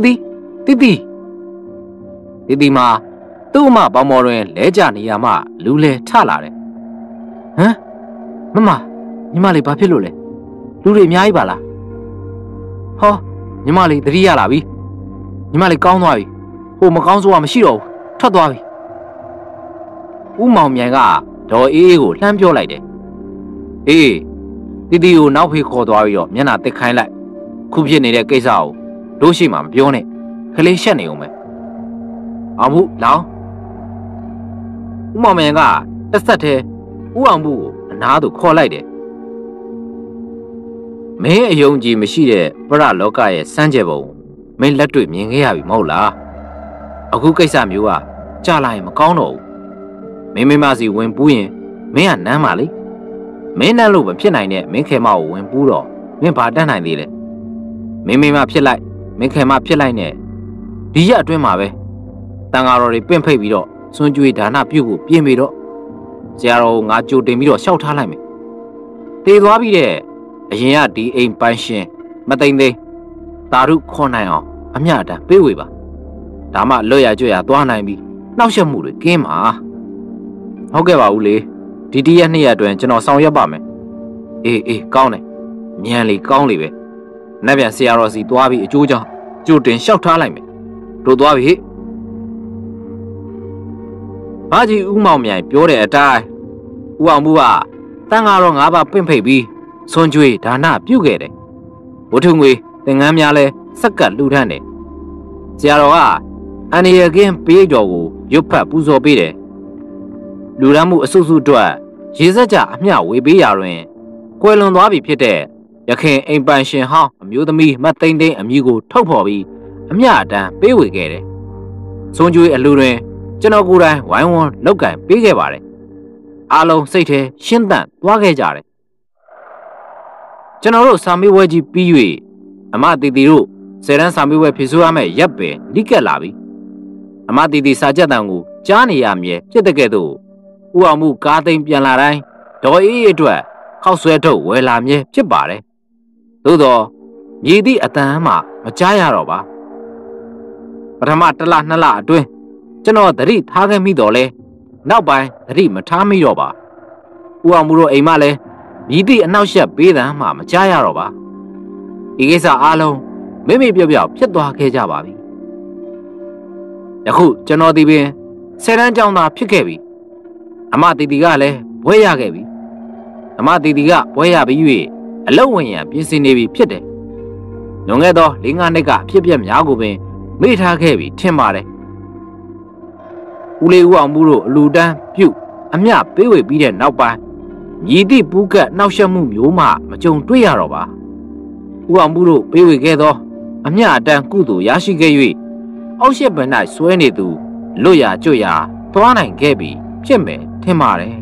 Speaker 1: တိမှသူ့အမပေါင်းပေါ်တွင်လဲကျနေရမှလူလဲထလာတယ်မညီမလေးဘာဖြစ်လို့လဲလူတွေအများကြီးပါလားဟောညီမလေးသတိရလာပြီညီမလေးကောင်းသွားပြီဟိုမကောင်းဆိုးကမရှိတော့ဘူးထွက်သွားပြီဦးမောင်မြိုင်ကဒေါ်အေးကိုလှမ်းပြောလိုက်တယ်အေးတီတီကိုနောက်ဖေးခေါ်သွားပြီးတော့မျက်နှာတက်ခိုင်းလိုက်ခုဖြစ်နေတဲ့ကိစ္စကိုတို့ရှိမှမပြောနဲ့ခလေးရှက်နေအောင်ပဲအောင်မှုလောင်းဦးမောင်မြိုင်ကတက်ဆက်ထဲဦးအောင်မှုကိုအနားသို့ခေါ်လိုက်တယ်မင်းအယုံကြည်မရှိတဲ့ပရလောကရဲ့စမ်းကြယ်ပုံမင်းလက်တွေ့မြင်ခဲ့ရပြီမဟုတ်လားအခုကိစ္စမျိုးကကြာလာရင်မကောင်းတော့ဘူးမစီဝင်ပူးရင်မင်းကနမ်းပါလေမင်းနဲ့လို့မဖြစ်နိုင်တဲ့မင်းခဲမကိုဝင်ပူးတော့မင်းဘာတတ်နိုင်သေးလဲမဖြစ်လိုက်မင်းခဲမဖြစ်လိုက်နဲ့ဒီရက်အတွင်းမှာပဲတန်ဃာတော်တွေပင့်ဖိတ်ပြီးတော့စွန့်ကြွေးဒါနပြုတ်ဖို့ပြင်ပြီးတော့ဆရာတော်ကိုငါကြိုတင်ပြီးတော့ရှောက်ထားလိုက်မယ်တည်သွားပြီးတဲ့အရင်ကဒီအိမ်ပိုင်ရှင်မသိမ့်သိတာရုခေါ်နိုင်အောင်အမျှတမ်းပေးဝေပါဒါမှလွတ်ရကြွရသွားနိုင်ပြီနှောက်ယှက်မှုတွေကင်းပါဟုတ်ကဲ့ပါဦးလေဒီတရက်နှစ်ရက်အတွင်းကျွန်တော်ဆောင်ရွက်ပါမယ်အေးကောင်းတယ်မြန်လေကောင်းလေပဲနက်ပြန်ဆရာတော်စီသွားပြီးအကျိုးကြောင့်ကြိုတင်လျှောက်ထားလိုက်မယ်တို့သွားပြီဘာကြီးဦးမောင်မြိုင်ပြောတဲ့အတိုင်းဦးအောင်မှုကတန်ဃာတော်၅ပါးပင့်ဖိတ်ပြီးစွန်ကြွေဒါနပြုခဲ့တယ်ဝတ္ထုငွေသင်္ကန်းများလဲစက်ကပ်လှူဒန်းတယ်ဆရာတော်ကအန္တရာယ်ကင်းပေးတော်ကိုရွတ်ဖတ်ပူဇော်ပေးတယ်လူရမ်းမှုအစုစုအတွက်ရေစက်ကြအမျှဝေပေးရာတွင်ကွယ်လွန်သွားပြီဖြစ်တဲ့ရခင်အိမ်ပိုင်ရှင်ဟောင်းအမျိုးသမီးမသိမ့်သိမ့်အမည်ကိုထုတ်ဖော်ပြီးအမျှအတန်းပေးဝေခဲ့တယ်စွန်ကြွေအလူတွင်ကျွန်တော်ကိုယ်တိုင်ဝိုင်းဝန်းလောက်ကင်ပေးခဲ့ပါတယ်အားလုံးစိတ်ထဲရှင်းသန့်သွားခဲ့ကြတယ်ကျွန်တော်တို့စာမေးပွဲကြီးပြီး၍အမတီတီတို့ဆယ်တန်းစာမေးပွဲဖြေဆိုရမယ့်ရပ်ပင်လိကက်လာပြီအမတီတီစာချက်တန်ကိုကြားနေရမြဲဖြစ်တဲ့ကဲ့သို့ဦးအောင်မှုကားသိမ်းပြန်လာတိုင်းဒေါ်အေးအတွက်ခောက်ဆွဲထုတ်ဝယ်လာမြဲဖြစ်ပါတယ်သို့တော့မြည်သည့်အတန်းမှမကြားရတော့ပါပထမတစ်လနှစ်လအတွင်းကျွန်တော်သတိထားခဲ့မိတော့လဲနောက်ပိုင်းသတိမထားမိတော့ပါဦးအောင်မှုတို့အိမ်မလဲမြည်သည့်အနောက်ရှက်ပေးတမ်းမှမကြားရတော့ပါဒီကိစ္စအားလုံးမိပြော့ဖြစ်သွားခဲ့ကြပါပြီယခုကျွန်တော်ဒီပင်ဆယ်တန်းကျောင်းသားဖြစ်ခဲ့ပြီအမတီတီကလည်းဘွဲရခဲ့ပြီအမတီတီကဘွဲရပြီး၍အလုံးဝင်ရန်ပြင်ဆင်နေပြီဖြစ်တယ်လွန်ခဲ့သော၄-၅နှစ်ကအဖြစ်ပြက်များကိုပင်မေ့ထားခဲ့ပြီထင်ပါတယ်ဦးလေးဦးအောင်မှုတို့အလူတန်းပြုတ်အမျှပေးဝေပြီးတဲ့နောက်ပိုင်းမြည်သည့်ပူးကတ်နှောက်ယှက်မှုမျိုးမှမကြုံတွေ့ရတော့ပါဦးအောင်မှုတို့ပေးဝေခဲ့သောအမျှအတန်းကုသိုလ်ရရှိခဲ့၍အောက်ရှက်ပင်၌ဆွဲနေသူလွတ်ရာကျွတ်ရာသွားနိုင်ခဲ့ပြီဖြစ်မယ်ထင်ပါတယ်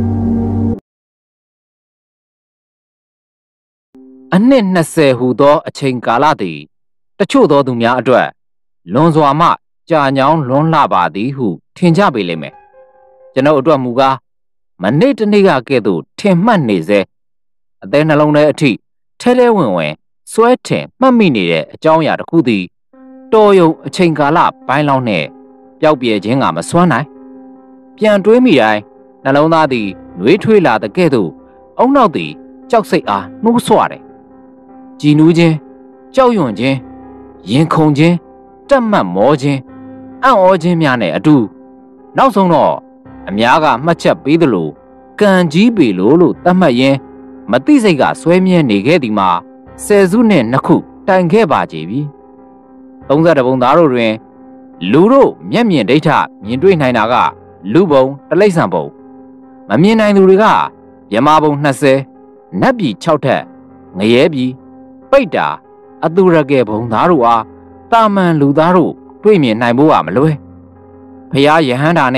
Speaker 1: အနှစ်20ဟူသောအချိန်ကာလသည်တချို့သောသူများအတွက်လွန်စွာမှကြာညောင်းလွန်လှပါသည်ဟုထင်ကြပေလိမ့်မယ်ကျွန်ုပ်အတွက်မူကားမနေ့တနေ့ကကဲ့သို့ထင်မှတ်နေစေအသေးနှလုံးထဲအထိထဲထဲဝင်ဝင်စွဲထင်မှတ်မိနေတဲ့အကြောင်းအရာတစ်ခုသည်တော်ရုံအချိန်ကာလပိုင်းလောက်နဲ့ပျောက်ပြဲခြင်းကမစွမ်းနိုင်ပြန်တွေးမိတိုင်းနှလုံးသားသည်နှွေးထွေးလာတဲ့ကဲ့သို့အုံနောက်သည်ကြောက်စိတ်အားနှိုးဆွတယ်ကြည်နူးခြင်းကြောက်ရွံ့ခြင်းရင်ခုန်ခြင်းတက်မှတ်မောခြင်းအံ့ဩခြင်းများနဲ့အတူနောက်ဆုံးတော့အများကမှတ်ချက်ပေးသလိုကံကြီးပေလို့သတ်မှတ်ရင်းမသိစိတ်ကဆွဲမြဲနေခဲ့သည်မှာဆယ်စုနှစ်နှစ်ခုတိုင်ခဲ့ပါကြပြီ32ပုံသားတို့တွင်လူတို့မျက်မြင်ဒိဋ္ဌမြင်တွေ့နိုင်တာကလူပုံတလိ္ဆန်ပုံမမြင်နိုင်သူတွေကမြမပုံ20နတ်ပြည်6ထက်ငရဲပြည်ပိတ်တာအသူရကဲဘုံသားတို့အားတာမန်လူသားတို့တွေ့မြင်နိုင်ဖို့ကမလွယ်ဖျားယဟန္တာနဲ့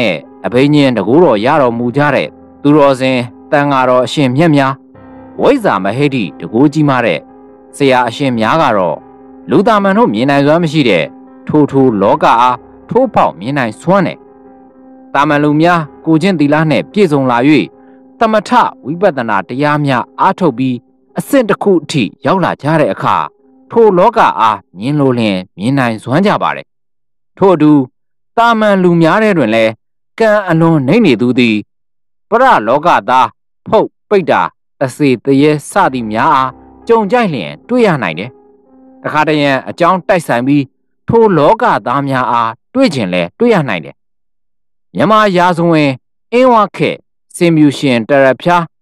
Speaker 1: အဘိညာဉ်တကူတော်ရတော်မူကြတဲ့သူတော်စင်တန်ဃာတော်အရှင်မြတ်များဝိဇ္ဇာမဟိတိတကူကြီးမားတဲ့ဆရာအရှင်များကတော့လူသားမန်တို့မြင်နိုင်စွမ်းမရှိတဲ့ထိုလောကအားထိုးပေါက်မြင်နိုင်စွမ်းတယ်။တာမန်လူများကိုချင်းသီလနှင့်ပြည့်စုံလာ၍သမထဝိပဿနာတရားများအားထုတ်ပြီးအဆင့်တစ်ခုအထိရောက်လာကြတဲ့အခါထိုလောကအားမြင်လို့လျင်မြင်နိုင်စွမ်းကြပါတယ်။ထို့အတူတာမန်လူများတဲ့တွင်လည်းကံအလွန်နှိမ့်နေသူသည်ပရလောကသားဖုတ်ပိတ်တာအစေတရေစသည်များအားကြုံကြိုက်လျင်တွေ့ရနိုင်တယ်။အခါတရံအကြောင်းတိုက်ဆိုင်ပြီးထိုလောကသားများအားတွေ့ခြင်းလဲတွေ့ရနိုင်တယ်။မြမရာဇဝင်အင်းဝခေစင်မြူရှင်တရဖျား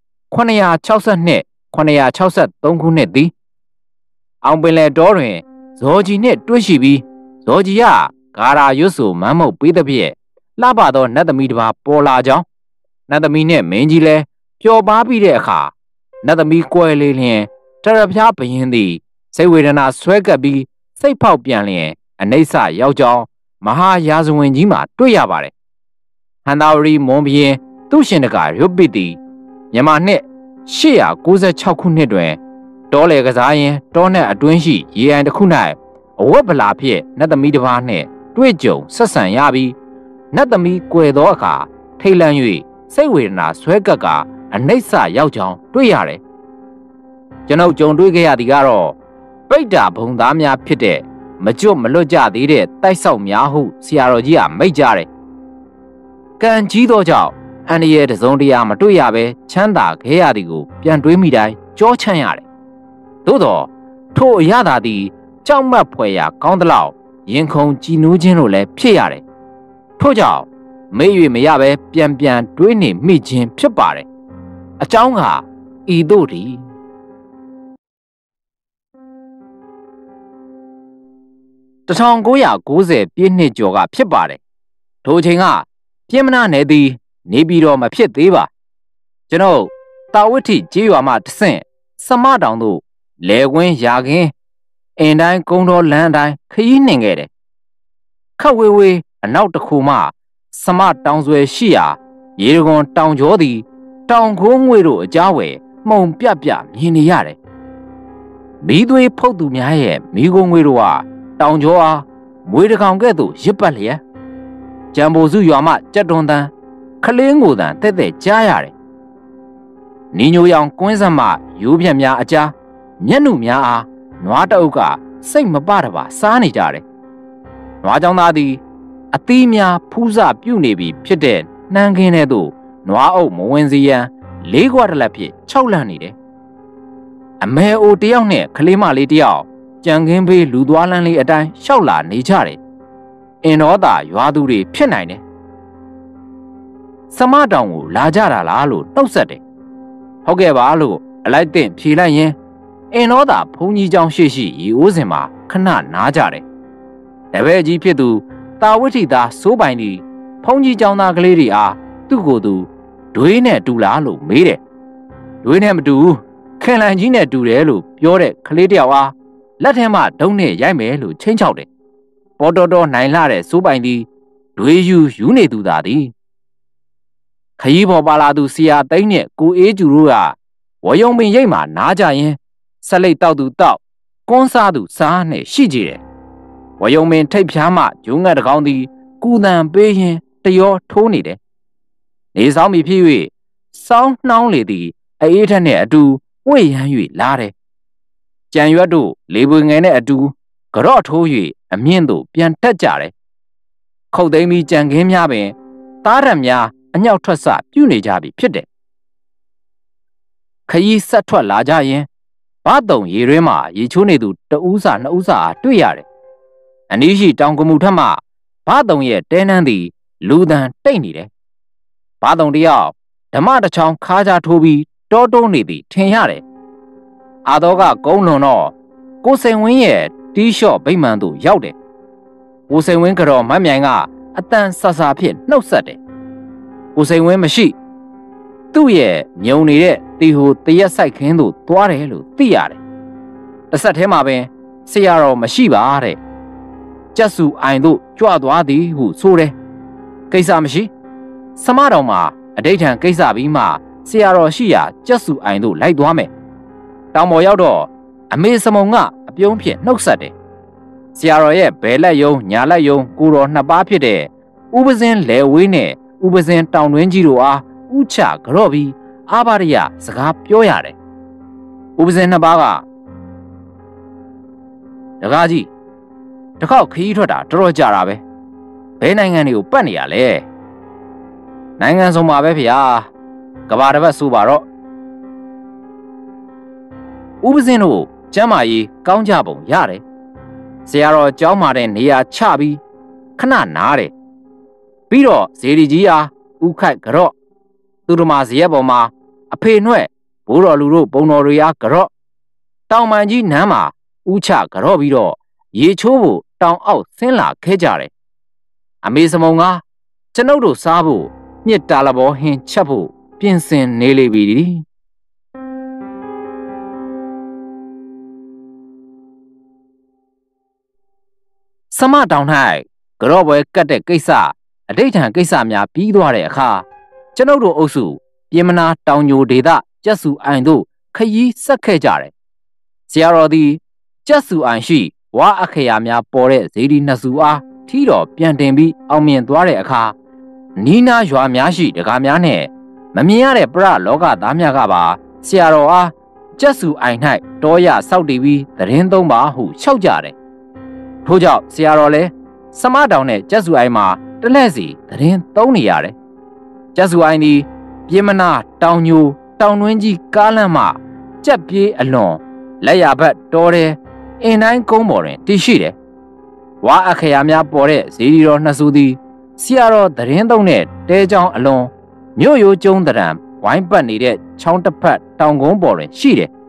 Speaker 1: 962 963ခုနှစ်သည်အောင်ပင်လယ်တော်တွင်ဇော်ကြီးနှင့်တွေ့ရှိပြီးဇော်ကြီးကဂါရာရွတ်ဆိုမမ်းမုတ်ပေးသဖြင့်လှပသောနတ်သမီးတစ်ပါးပေါ်လာကြောင်းနတ်သမီးနှင့်မင်းကြီးလည်းပျော်ပါပြီးတဲ့အခါနတ်သမီးကွယ်လေလျင်တရဖျားဘရင်သည်စိတ်ဝေဒနာဆွဲကပ်ပြီးစိတ်ဖောက်ပြန်လျင်အနိစ္စရောက်ကြောင်းမဟာရာဇဝင်ကြီးမှာတွေ့ရပါတယ်။ဟန္တာဝရီမွန်ဘရင်သူရှင်တကာရွတ်ပိသည်မြန်မာနှစ်896ခုနှစ်တွင်တောလေကစားရင်တောနှင့်အတွင်းရှိရေအိုင်တစ်ခု၌အဝတ်ဗလာဖြင့်နတ်သမီးတစ်ပါးနှင့်တွေ့ကြုံဆက်ဆံရပြီးနတ်သမီးကွယ်သောအခါထိတ်လန့်၍စိတ်ဝေဒနာဆွဲကပ်ကအနိစ္စရောက်ကြောင်းတွေ့ရတယ်။ကျွန်ုပ်ကြုံတွေ့ခဲ့ရသည်ကတော့ပိဋ္ဌာဘုံသားများဖြစ်တဲ့မကျွတ်မလွတ်ကြသေးတဲ့တိုက်ဆောက်များဟုဆရာတော်ကြီးကမိန့်ကြားတယ်။ကံကြီးသောကြောင့်အန္တရာယ်တစုံတရာမတွေ့ရဘဲချမ်းသာခဲ့ရသည်ကိုပြန်တွေးမိတိုင်းကြောချမ်းရတယ်။သို့တော့ထိုအရသာသည်ကြောက်မက်ဖွယ်ရာကောင်းသလောက်ရင်ခုန်ကြည်နူးခြင်းလို့လည်းဖြစ်ရတယ်။ထို့ကြောင့်မေ့၍မရဘဲပြန်တွေးနေမိခြင်းဖြစ်ပါတယ်။အကြောင်းကဤသို့တည်း1990ပြည့်နှစ်ကျော်ကဖြစ်ပါတယ်။ထိုအချိန်ကပြင်းမနာနယ်သည်နေပြည်တော်မဖြစ်သေးပါကျွန်ုပ်တာဝိထိကျေးရွာမှတဆင့်စမတောင်သို့လဲကွင်းရာခင်းအင်တိုင်းကုန်းတော်လမ်းအတိုင်းခရီးနှင်ခဲ့တယ်ခတ်ဝေးဝေးအနောက်တစ်ခုမှစမတောင်ဆွယ်ရှိရာရေတခွန်တောင်ကျော်သည်တောင်ခိုးငွေတို့အကြားဝယ်မှုံပြမြင်နေရတယ်မီးသွေးဖုတ်သူများရဲ့မီးကုန်းငွေတို့ဟာတောင်ကျော်အားမွေးတကောင်ကဲ့သို့ရစ်ပတ်လျက်ကြံပိုစုရွာမှကြက်တွန်တန်းခလင်းကိုတန်တဲ့ကြားရတယ်။နီညိုရောင်ကွင်းဆက်မှရိုးပြက်များအကြားမျက်နှုများအားနွားတအုပ်ကစိတ်မပတပါစားနေကြတယ်။နွားကြောင်သားသည်အသီးများဖူးစပြုတ်နေပြီဖြစ်တဲ့နှမ်းခင်းတဲ့သို့နွားအုပ်မဝင်စီရန်လေးခွက်တစ်လက်ဖြင့်ခြောက်လန့်နေတယ်။အမဲအိုတယောက်နဲ့ကလေးမလေးတယောက်ကြံခင်းဘေးလူသွားလန်းလေးအတိုင်းရှောက်လာနေကြတယ်။အင်တော်သာရွာသူတွေဖြစ်နိုင်တယ်။စမတောင်ကိုလာကြတာလားလို့နှုတ်ဆက်တယ်။ဟုတ်ကဲ့ပါလို့အလိုက်တင်ဖြေလိုက်ရင်အင်တော်သာဘုံကြီးကျောင်းရှိရေအိုးစင်မှာခဏနားကြတယ်။တပည့်ကြီးဖြစ်သူတာဝိထိသားစိုးပိုင်ဒီဘုံကြီးကျောင်းသားကလေးတွေအားသူ့ကိုယ်သူဒွေးနဲ့တူလားလို့မေးတယ်။ဒွေးနဲ့မတူခင်လန်ကြီးနဲ့တူတယ်လို့ပြောတဲ့ကလေးတယောက်အားလက်ထဲမှာဒုံနဲ့ရိုက်မယ်လို့ချင်းချောက်တယ်။ပေါ်တော်နိုင်လာတဲ့စိုးပိုင်ဒီဒွေးယူနေသူသာသည်ခရီးပေါ်ပါလာသူဆရာသိန်းနဲ့ကိုအေးကျူတို့ကဝယုံပင်ရိပ်မှာနားကြရင်ဆက်လိတ်တောက်သူတောက်ကွန်းစားသူစားနဲ့ရှိကြတယ်ဝယုံပင်ထိတ်ဖြားမှဂျုံငတ်တကောင်သည်ကူတန်ပေးရင်တရောထိုးနေတယ်နေဆောင်မိဖြစ်၍စောင်းနှောင်းလေသည်အေးထက်နဲ့အတူဝှေ့ရမ်း၍လာတယ်ကြံရွက်တို့လေပွေငယ်နဲ့အတူကြော့ထိုး၍အမြင့်သို့ပြန်တက်ကြတယ်ခုတ်သိမ်းပြီးကြံခင်းများပင်သားရံများအညောက်ထွက်စပြုနေကြပြီဖြစ်တယ်ခရီးဆက်ထွက်လာကြရင်ဘာတုံရေရွဲမှာရေချိုးနေသူတဦးစာနှစ်ဦးစာတွေ့ရတယ်အနီးရှိတောင်ကမှုထက်မှဘာတုံရဲ့တဲနန်းသည်လူတန်တိတ်နေတယ်ဘာတုံတယောက်ဓမ္မတချောင်းခါးကြထိုးပြီးတောတုံးနေသည်ထင်ရတယ်အာတော်ကကုန်းလွန်တော့ကိုစိန်ဝင်းရဲ့တီးလျှော့ဗိမာန်သို့ရောက်တယ်ကိုစိန်ဝင်းကတော့မမြိုင်ကအတန်ဆာဆာဖြစ်နှုတ်ဆက်တယ်ကိုစိန်ဝင်းမရှိသူ့ရဲ့မြုံနေတဲ့တီဟိုတရက်ဆိုင်ခင်းသို့သွားတယ်လို့သိရတယ်တစ်ဆက်ထဲမှာပဲဆရာတော်မရှိပါတဲ့ကျက်စုအိုင်သို့ကြွသွားသည်ဟုဆိုတယ်ကိစ္စမရှိစမတော်မှာအတိတ်ထံကိစ္စပြီးမှဆရာတော်ရှိရာကျက်စုအိုင်တို့လိုက်သွားမယ်တောင်ပေါ်ရောက်တော့အမေစမုံကအပြုံးဖြစ်နှုတ်ဆက်တယ်ဆရာတော်ရဲ့ဘယ်လက်ယုံညာလက်ယုံကိုတော်နှစ်ပါးဖြစ်တဲ့ဥပဇင်းလဲဝေးနဲ့ဥပဇင်းတောင်တွင်းကြီးတို့အားဥချကြော့ပြီးအာဘာရယစကားပြောရတယ်ဥပဇင်းနှစ်ပါးကတကားကြီးတစ်ခေါက်ခရီးထွက်တာတော်တော်ကြာတာပဲဘယ်နိုင်ငံတွေကိုပတ်နေရလဲနိုင်ငံစုံမှာပဲဖေ။ကဘာတစ်ပတ်ဆိုပါတော့ဥပဇင်းတို့ကျမ်းမာရေးကောင်းကြပုံရတယ်ဆရာတော်ကျောင်းမှာတဲ့နေရာချပြီးခဏနားတယ်ပြီးတော့ဇေဒီကြီးအားဥခိုက်ကြော့သူတို့မှာဇရက်ပေါ်မှာအဖေနှွဲ့ဘိုးတော်လူတို့ပုံတော်တွေအားကြော့တောင်ပန်ကြီးနန်းမှာဥချကြော့ပြီးတော့ရေချိုးဖို့တောင်အောက်ဆင်းလာခဲ့ကြတယ်အမေစမုံကကျွန်ုပ်တို့စားဖို့ညစ်တာလဘောဟင်းချက်ဖို့ပြင်ဆင်နေလေပြီစမတောင်၌ကြော့ပွဲကတ်တဲ့ကိစ္စအဋိဌံကိစ္စများပြီးသွားတဲ့အခါကျွန်ုပ်တို့အုပ်စုပြင်မနာတောင်ညိုဒေသကျက်စုအိုင်တို့ခရီးဆက်ခဲ့ကြတယ်ဆရာတော်သည်ကျက်စုအိုင်ရှိဝါအခရာများပေါ်တဲ့ဇေဒီနှစ်စုအားထီတော်ပြန်တင်ပြီးအောင်မြင်သွားတဲ့အခါနီးနားရွာများရှိတကားများနဲ့မမြင်ရတဲ့ပရလောကသားများကပါဆရာတော်အားကျက်စုအိုင်၌တောရဆောက်တည်ပြီးသတင်းသုံးပါဟုလျှောက်ကြတယ်ထို့ကြောင့်ဆရာတော်လည်းစမတောင်နဲ့ကျက်စုအိုင်မှာတလှည့်စီသတင်းသုံးနေရတယ်ကျက်စုအိုင်သည်ပြင်မနာတောင်ညိုတောင်တွင်းကြီးကားလမ်းမှကြက်ပြေးအလွန်လက်ရဘက်တော်တယ်အင်းတိုင်းကုန်းပေါ်တွင်တည်ရှိတယ်ဝါအခရာများပေါ်တဲ့ဇေဒီတော်နှစ်စုသည်ဆရာတော်သတင်းသုံးတဲ့တဲချောင်းအလွန်မြို့ရိုးကျုံးတရံဝိုင်းပတ်နေတဲ့ချောင်းတစ်ဖက်တောင်ကုန်းပေါ်တွင်ရှိတယ်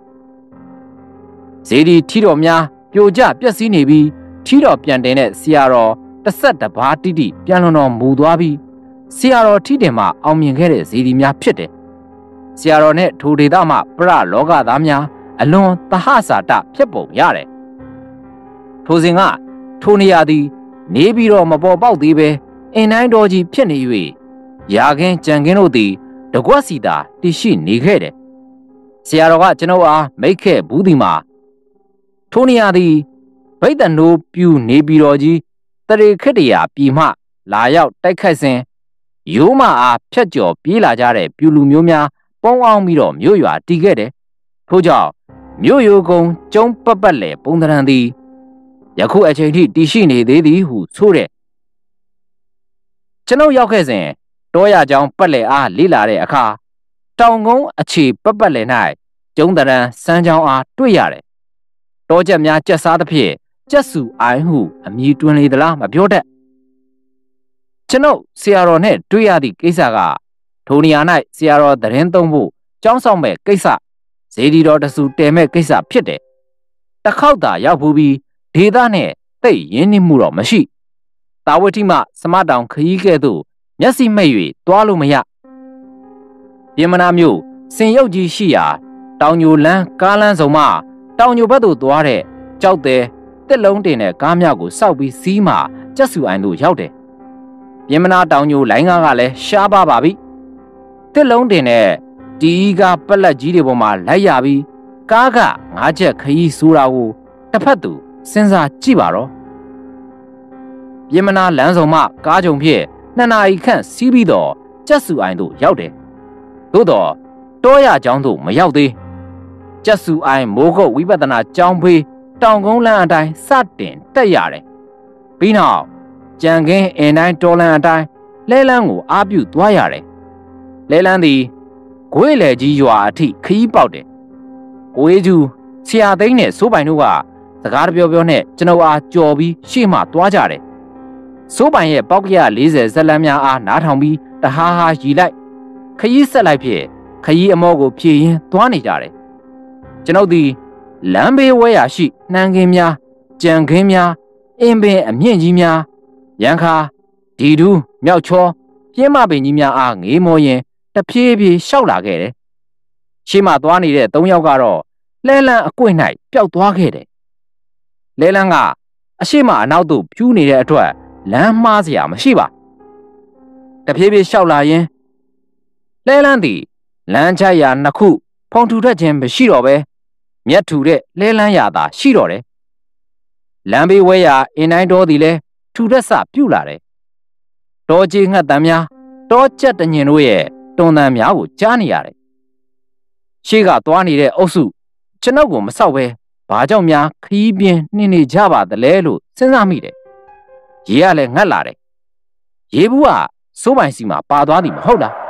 Speaker 1: ဇေဒီထီတော်များပြိုကျပျက်စီးနေပြီးထီတော်ပြန်တင်တဲ့ဆရာတော်တစ်ဆက်တစ်ပါးတိတိပြန်လွန်တော်မူသွားပြီးဆရာတော်ထီတင်မှာအောင်မြင်ခဲ့တဲ့ဇေဒီများဖြစ်တယ်ဆရာတော်နဲ့ထိုဒေသမှပရလောကသားများအလွန်သဟဇာတဖြစ်ပုံရတယ်ထိုစဉ်ကထိုနေရာသည်နေပြီးတော့မပေါ်ပေါက်သေးပဲအင်းတိုင်းတော်ကြီးဖြစ်နေ၍ရာခင်းကြံခင်းတို့သည်တကွက်စီသာတည်ရှိနေခဲ့တယ်ဆရာတော်ကကျွန်ုပ်အားမိတ်ခဲ့ဘူးဒီမှာထိုနေရာသည်ဗိတ္တနိုးပြူနေပြီးတော်ကြီးတရေခစ်တရာပြည်မှလာရောက်တိုက်ခိုက်စဉ်ရိုးမအားဖြတ်ကျော်ပြေးလာကြတဲ့ပြူလူမျိုးများပုံအောင်ပြီးတော့မြို့ရွာတည်ခဲ့တယ်ထို့ကြောင့်မြို့ရိုးကုန်းကျုံးပတ်ပတ်လေပုံသဏ္ဍာန်သည်ယခုအချိန်ထိတည်ရှိနေသေးသည်ဟုဆိုတဲ့ကျွန်ုပ်ရောက်ခဲ့စဉ်တောရကျောင်းပတ်လေအားလေ့လာတဲ့အခါတောင်ကုန်းအခြေပတ်ပတ်လေ၌ကျုံးသဏ္ဍာန်စမ်းချောင်းအားတွေ့ရတယ်တောချက်များကျက်စားသဖြင့်ကျက်စုအိုင်ဟုအမည်တွင်လေသလားမပြောတတ်ကျွန်ုပ်ဆရာတော်နဲ့တွေ့ရသည့်ကိစ္စကထိုနေရာ၌ဆရာတော်သတင်းသုံးဖို့ကျောင်းဆောင်မဲ့ကိစ္စဇေဒီတော်တစုတဲမဲ့ကိစ္စဖြစ်တယ်တစ်ခေါက်သာရောက်ဘူးပြီးဒေသနဲ့သိရင်းနှီးမှုတော့မရှိတာဝတိမှစမတောင်ခရီးကဲ့သို့မျက်စိမိတ်၍တွားလို့မရပြင်မနာမျိုးစင်ရုပ်ကြီးရှိရာတောင်ညိုလန်းကားလန်းစုံမှတောင်ညိုဘက်သို့သွားတဲ့ကြောက်တဲ့တစ်လုံးတင်တဲ့ကားများကိုစောက်ပြီးစီးမှကျက်စုအိုင်သို့ရောက်တယ်ပြင်မနာတောင်ညိုလိုင်းကားကလည်းရှားပါပြီတစ်လုံးတင်တဲ့ဒီကပလက်ကြီးတွေပေါ်မှာလိုက်ရပြီးကားကငါးချက်ခရီးဆိုတာကိုတစ်ဖက်သူစဉ်းစားကြည့်ပါတော့ပြင်မနာလမ်းဆောင်မှကားကြုံဖြင့်2 နာရီခန့်စီးပြီးတော့ကျက်စုအိုင်သို့ရောက်တယ်သို့တော့တောရကျောင်းသို့မရောက်သေးကျက်စုအိုင်မိုးကုတ်ဝိပဿနာကျောင်းဖေးတောင်ကုန်းလမ်းအတိုင်းစတင်တက်ရတယ်ပြီးနောက်ကြံခင်းအင်တိုင်းတော်လန်အတိုင်းလဲလန်းကိုအားပြုသွားရတယ်လဲလန်းသည်ဂွေးလေကြီးရွာအထိခီးပေါက်တယ်ကိုအေးကျူဆရာသိန်းနဲ့စိုးပိုင်တို့ကစကားတပြောပြောနဲ့ကျွန်ုပ်အားကြော်ပြီးရှေ့မှသွားကြတယ်စိုးပိုင်ရဲ့ပေါက်ကရ40ဇက်လန်းများအားနားထောင်ပြီးတဟားဟာရီလိုက်ခရီးဆက်လိုက်ဖြစ်ခရီးအမောကိုဖြည့်ရင်းသွားနေကြတယ်ကျွန်ုပ်သည်လမ်းဘေးဝဲရာရှိနှမ်းခင်းများကြံခင်းများအင်းပင်အမြင့်ကြီးများရန်ခါဒီဒူးမြောက်ချောပြင်းမပင်ကြီးများအားငေးမောရင်တဖြည်းဖြည်းရှောက်လာခဲ့တယ်ရှေ့မှသွားနေတဲ့3 ယောက်ကတော့လဲလန်းအကွင့်၌ပျောက်သွားခဲ့တယ်လဲလန်းကအရှိမအနောက်သို့ဖြူးနေတဲ့အတွက်လမ်းမှားစရာမရှိပါတတဖြည်းဖြည်းလျှောက်လာရင်လဲလန်းသည်လမ်းချရာနှစ်ခုဖုံထူထက်ခြင်းမရှိတော့ပဲမျက်ထူတဲ့လဲလန်းရာသာရှိတော့တယ်လမ်းဘေးဝဲရာအင်းတိုင်းတော်သည်လည်းထူထက်စပြုတ်လာတယ်တောကြီးငှက်တံများတောကြက်တညင်တို့ရဲ့တွန်တံများကိုကြားနေရတယ်ရှေ့ကသွားနေတဲ့အုပ်စုကျွန်ုပ်ကိုမဆောက်ပဲဘာကြောင့်များခီးပြင်းနှင်းနေကြပါသလဲလို့စဉ်းစားမိတယ်ရေကလည်းငတ်လာတယ်ရေဘူးကစိုးပိုင်စီမှာပါသွားသည်မဟုတ်လား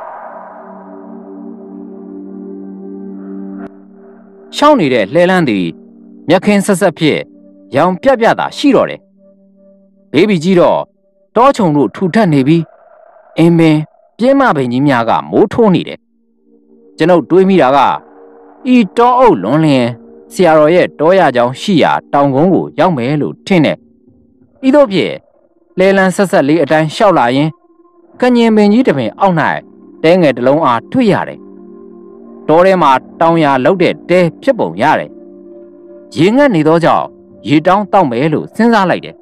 Speaker 1: ရှောင်းနေတဲ့လှဲလန်းသည်မြက်ခင်းဆက်ဆက်ဖြစ်ရောင်ပြပြတာရှိတော့တယ်ဘေးဘီကြီးတော့တောချုံတို့ထူထပ်နေပြီးအင်းပင်ပြင်းမပင်ကြီးများကမိုးထိုးနေတယ်ကျွန်ုပ်တွေးမိတာကဤတောအုပ်လွန်လျင်ဆရာတော်ရဲ့တောရကြောင်ရှိရာတောင်ကုန်းကိုရောက်မယ်လို့ထင်တယ်ဤသို့ဖြင့်လဲလန်းဆက်ဆက်လေးအတိုင်းလျှောက်လာရင်ကညင်ပင်ကြီးတစ်ပင်အောက်၌တဲငယ်တစ်လုံးအားတွေ့ရတယ်တောထဲမှာတောင်ရလောက်တဲ့တဲဖြစ်ပုံရတယ်ရေငတ်နေသောကြောင့်ရေတောင်းတောက်မယ်လို့စဉ်းစားလိုက်တယ်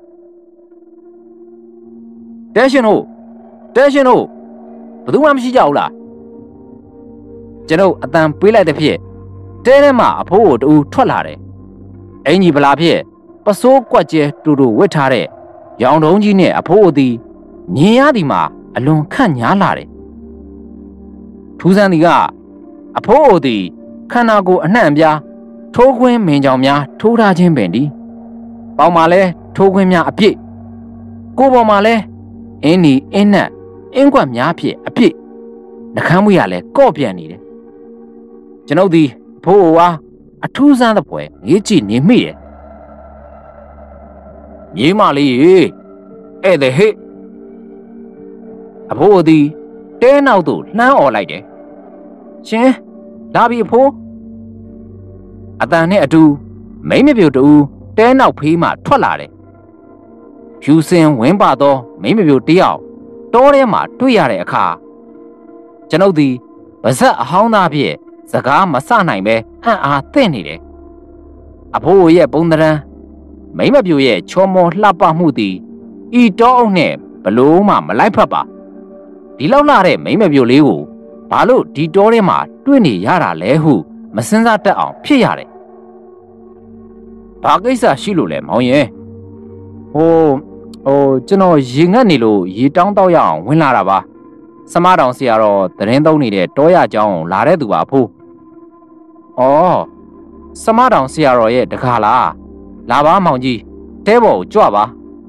Speaker 1: တဲရှင်တို့ဘယ်သူမှမရှိကြဘူးလားကျွန်ုပ်အတန်ပေးလိုက်တဲ့ဖြစ်တဲထဲမှာအဖိုးကိုတူထွက်လာတယ်အင်ကြီးဗလာဖြစ်ပစိုးကွက်ကျဲတူတူဝစ်ထားတဲ့ရောင်တုံးကြီးနဲ့အဖိုးသည်မြင်ရသည်မှာအလွန်ခန့်ညားလာတယ်ထူးဆန်းသည်ကအဖိုးသည်ခန္ဓာကိုယ်အနှံ့ပြားထိုးခွင်းမင်ကြောင်များထိုးထားခြင်းပင်ဒီပေါင်မှာလဲထိုးခွင်းများအပြည့်ကိုယ်ပေါ်မှာလဲအင်းနီအင်းနက်အင်းကွက်များဖြင့်အပြည့်နှကမ်းမွေးရလဲကော့ပြန်နေတယ်ကျွန်ုပ်သည်ဘိုးဝါအထူးဆန်းသဖွယ်ငေးကြည့်နေမိတယ်မြေးမလေးရေဧည့်သည်ဟဲ့အဖိုးသည်တဲနောက်သို့လှမ်းអော်လိုက်တယ်ရှင်လာပြီအဖိုးအတန်နဲ့အတူမိမပြိုတူတဲနောက်ဖေးမှထွက်လာတယ်ဖြူစင်ဝင်းပါသောမိမပြိုတယောက်တောထဲမှာတွေ့ရတဲ့အခါကျွန်ုပ်သည်ဗဇက်အဟောင်းသားဖြင့်စကားမဆနိုင်ပဲဟန့်အားသင့်နေတယ်အဖိုးရဲ့ပုံသဏ္ဍာန်မိမပြိုရဲ့ချောမောလှပမှုသည်ဤတောအုပ်နဲ့ဘလို့မှမလိုက်ဖက်ပါဒီလောက်လာတဲ့မိမပြိုလေးကိုဘာလို့ဒီတောထဲမှာတွေ့နေရတာလဲဟုမစင်စားတတ်အောင်ဖြစ်ရတယ်ဘာကိစ္စရှိလို့လဲမောင်ရဲ့ဟိုကျွန်တော်ရေငတ်နေလို့ရေတောင်းတော့ရအောင်ဝင်လာတာပါစမတောင်ဆရာတော်သတင်းသုံးနေတဲ့တောရကျောင်းလာတဲ့သူပါဖိုးဩစမတောင်ဆရာတော်ရဲ့တကားလားလာပါမောင်ကြီးတဲပေါ်ကိုကြွပါ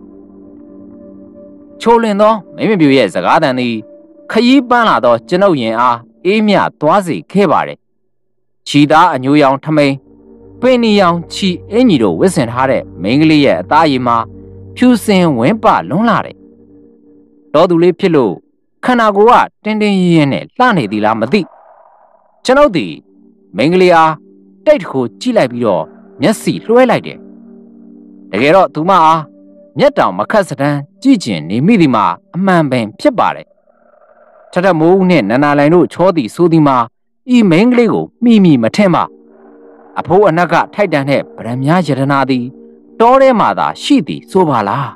Speaker 1: ချိုးလင်သောမိမပြူရဲ့စကားတန်သည်ခရီးပန်းလာသောကျွန်ုပ်ရင်အားအေးမြသွားစေခဲ့ပါတယ်ခြီသားအညိုရောင်ထမိန်ပင်နီရောင်ခြီအင်ကြီးတို့ဝစ်ဆင်ထားတဲ့မိန်းကလေးရဲ့အသားရည်မှာဖြူစင်ဝင်းပလွန်းလာတယ်တော်သူလေးဖြစ်လို့ခန္ဓာကိုယ်ကတင်းတင်းရင်းရင်းနဲ့လှနေသည်လားမသိကျွန်ုပ်သည်မိန်းကလေးအားတိတ်တခုကြည့်လိုက်ပြီးတော့မျက်စိလွှဲလိုက်တယ်တကယ်တော့သူမအားမျက်တောင်မခတ်စတမ်းကြည့်ကျင်နေမိသည်မှာအမှန်ပင်ဖြစ်ပါတယ်ထထမိုးဦးနဲ့နန္နာလိုင်တို့ချောသည်ဆိုသည်မှာဤမိန်းကလေးကိုမိမထင်ပါအဖိုးအနက်ကထိုက်တန်တဲ့ဗရမ ्या ယတနာသည်တောထဲမှာသာရှိသည်ဆိုပါလား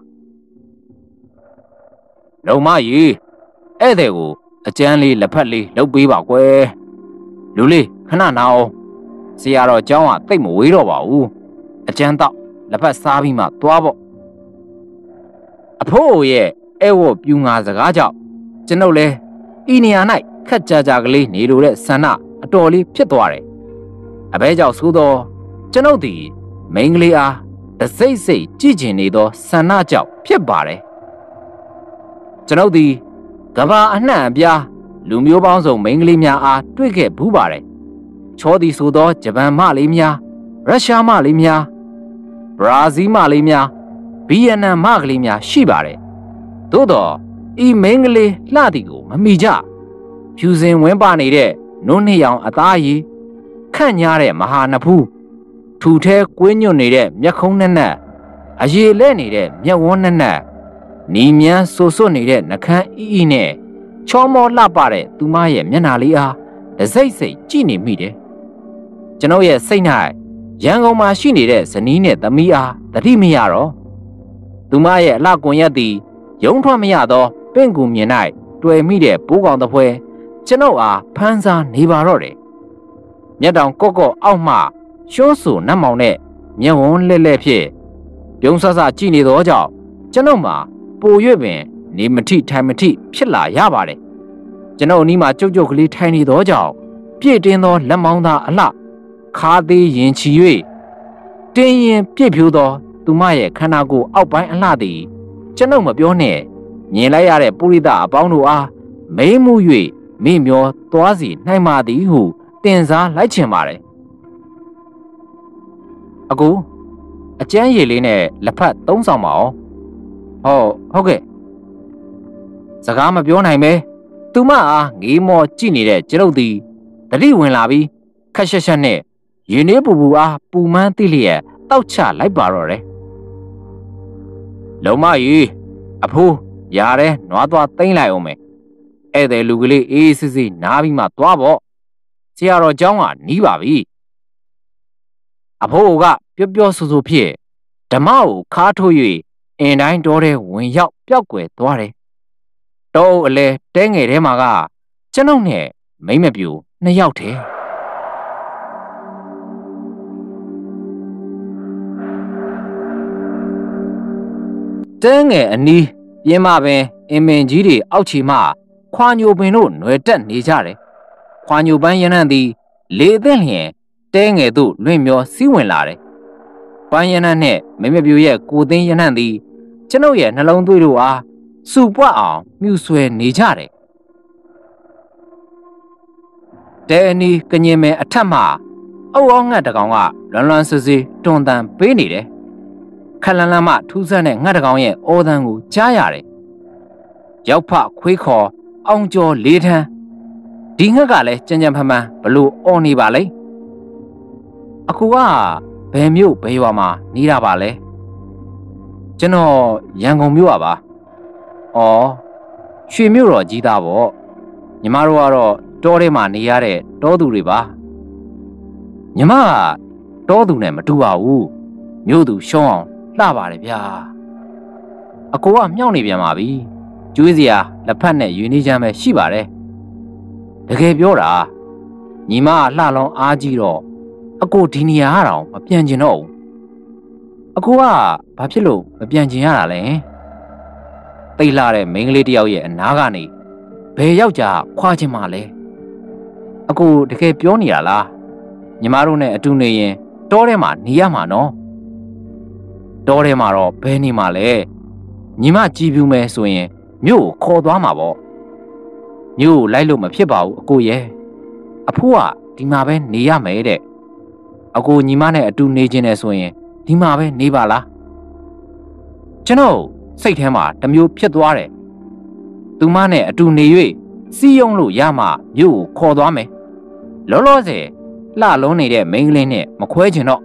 Speaker 1: လုံမကြီးဧည့်သည်ကိုအကျန်းလေးလက်ဖက်လေးလုပ်ပေးပါကွယ်လူလေးခဏနာအောင်ဆရာတော်ကျောင်းကတိတ်မဝေးတော့ပါဘူးအကျန်းတော့လက်ဖက်စားပြီးမှသွားပေါ့အဖိုးရဲ့အဲဝပြူငါစကားကြောင့်ကျွန်ုပ်လဲဤနေရာ၌ခက်ကြကလေးနေလိုတဲ့ဆန္ဒအတော်လေးဖြစ်သွားတယ်အဘဲကြောင့်ဆိုတော့ကျွန်ုပ်သည်မိန်းကလေးအားတစိမ့်စိတ်ကြည့်ကျင်နေသောဆန္ဒကြောင့်ဖြစ်ပါတယ်ကျွန်ုပ်သည်ကဘာအနှံ့အပြားလူမျိုးပေါင်းစုံမိန်းကလေးများအားတွေ့ခဲ့ဘူးပါတယ်ချောသည်ဆိုသောဂျပန်မလေးများရုရှားမလေးများဘရာဇီးမလေးများဗီယက်နမ်မကလေးများရှိပါတယ်သို့တော့ဤမိန်းကလေးလှသည်ကိုမမိကြဖြူစင်ဝင်းပါနေတဲ့နုံးနှစ်ရောင်အသားရည်ခန့်ညားတဲ့မဟာနဖူးထူထဲကွင်းညွတ်နေတဲ့မျက်ခုံးနဲ့နဲ့အရေလဲနေတဲ့မျက်ဝန်းနဲ့နီမြန်းဆူဆွတ်နေတဲ့နှကန်းအီအီနဲ့ချောမောလှပတဲ့သူမရဲ့မျက်နှာလေးအားတစိမ့်စိမ့်ကြည့်နေမိတယ်ကျွန်ုပ်ရဲ့စိတ်၌ရန်ကုန်မှာရှိနေတဲ့ဇနီးနဲ့သမီးအားတတိမရတော့သူမရဲ့အလှကွန်ရက်သည်ယုံထွက်မရသောပင့်ကူမြင်၌တွေ့မိတဲ့ပိုးကောင်တစ်ဖွဲကျွန်ုပ်အားဖမ်းစားနေပါတော့တယ်မျက်တောင်ကော့ကော့အောက်မှရှော့ဆူနတ်မောင်နဲ့မျက်ဝန်းလှဲ့လှဲ့ဖြစ်ပြုံးဆဆကြည့်နေသောကြောင့်ကျွန်ုပ်မှာပို၍ပင်နေမထိထိုင်မထိဖြစ်လာရပါတယ်ကျွန်ုပ်အနီးမှာကြုတ်ကြုတ်ကလေးထိုင်နေသောကြောင့်ပြည့်တင်းသောလက်မောင်းသားအလှခါသေးရင်ချီ၍တင်းရင်ပြည့်ဖြိုးသောသူမရဲ့ခန္ဓာကိုယ်အောက်ပိုင်းအလှသည်ကျွန်ုပ်မပြောနဲ့မြင်လိုက်ရတဲ့ပုရိသအပေါင်းတို့အားမိမ့်မှု၍မိမျောသွားစီနိုင်ပါသည်ဟုတင်စားလိုက်ချင်ပါတယ်အကူအကျန်းရည်လေးနဲ့လက်ဖက်သုံးဆောင်ပါအောင်ဟုတ်ကဲ့စကားမပြောနိုင်ပဲသူမအားငေးမောကြည့်နေတဲ့ကျွန်ုပ်သည်တတိဝင်လာပြီးခက်ရှက်ရှက်နဲ့ရင်လေးပူပူအားပူမန်းသိလျက်တောက်ချလိုက်ပါတော့တယ်လုံးမကြီးအဖိုးရတယ်နွားသွားသိမ့်လိုက်အောင်မယ်ဧည့်သည်လူကလေးအေးစစ်စစ်နားပြီးမှသွားပေါ့ဆရာတော်เจ้าကနီးပါပြီအဖိုးကပျော့ပျော့ဆူဆူဖြစ်ဓမ္မကိုခါထိုး၍အင်တိုင်းတော်တဲ့ဝင်ရောက်ပျောက်ကွယ်သွားတယ်တောအလဲတဲငယ်ထဲမှာကကျွန်ုပ်နဲ့မိမ့်မပြူနှစ်ယောက်တည်းတဲငယ်အနီးပြင်းမပင်အင်မင်ကြီးတွေအောက်ခြေမှခွာညိုပင်တို့ຫນွယ်တက်နေကြတယ်ခွာညိုပန်းရနံ့သည်လေအသင့်လျင်တဲငယ်သို့လွင့်မျောစီးဝင်လာတယ်ပန်းရနံ့နဲ့မိမ့်မပြူရဲ့ကိုသိန်းရနံ့သည်ကျွန်ုပ်ရဲ့နှလုံးသွေးတို့အားစူပွအောင်မြူဆွဲနေကြတယ်တဲအနီးကညင်မဲအထက်မှအုပ်အောငှက်တကောင်ကလွန်လွန်ဆွဆွတွန်တန်ပေးနေတယ်ခက်လန်းလန်းမှထူးဆန်းတဲ့ငှက်တကောင်ရဲ့အော်တန်ကိုကြားရတယ်ရောက်ဖခွေးခေါ်အောင်ကျော်လေးထန်းဒီငှက်ကလည်းကြံ့ကြံ့ဖမှန်းဘလို့အော်နေပါလဲအကူကဘယ်မြို့ဘယ်ရွာမှာနေတာပါလဲကျွန်တော်ရန်ကုန်မြို့ပါရွှေမြို့တော်ကြီးသားပေါ့ညီမတို့ကတော့တောထဲမှာနေရတဲ့တောသူတွေပါညီမကတောသူနဲ့မတူပါဘူးမြို့သူရှုံးအောင်လှပါတယ်ဗျာအကိုကမြောက်နေပြန်ပါပြီကျွေးစရာလက်ဖက်နဲ့ရွေနေချမ်းပဲရှိပါတယ်တကယ်ပြောတာညီမကလှလောင်းအားကြီးတော့အကိုဒီနေရာကတော့မပြန်ကျင်တော့ဘူးအကိုကဘာဖြစ်လို့မပြန်ကျင်ရတာလဲတိတ်လှတဲ့မိန်းကလေးတယောက်ရဲ့အနားကနေဘယ်ယောက်ျားခွာချင်မှလဲအကိုတကယ်ပြောနေတာလားညီမတို့နဲ့အတူနေရင်တောထဲမှာနေရမှာနော်တောထဲမှာတော့ဘယ်နေမှာလဲညီမကြည်ပြူမယ်ဆိုရင်မြို့ကိုခေါ်သွားမှာပေါ့မြို့ကိုလိုက်လို့မဖြစ်ပါဘူးအကိုရဲ့အဖိုးကဒီမှာပဲနေရမယ်တဲ့အကိုညီမနဲ့အတူနေခြင်းနဲ့ဆိုရင်ဒီမှာပဲနေပါလားကျွန်တော်စိတ်ထဲမှာတမျိုးဖြစ်သွားတယ်သူမနဲ့အတူနေ၍စီးယုံလို့ရမှမြို့ကိုခေါ်သွားမယ်လောလောဆယ်လှလုံးနေတဲ့မိန်းကလေးနဲ့မခွဲချင်တော့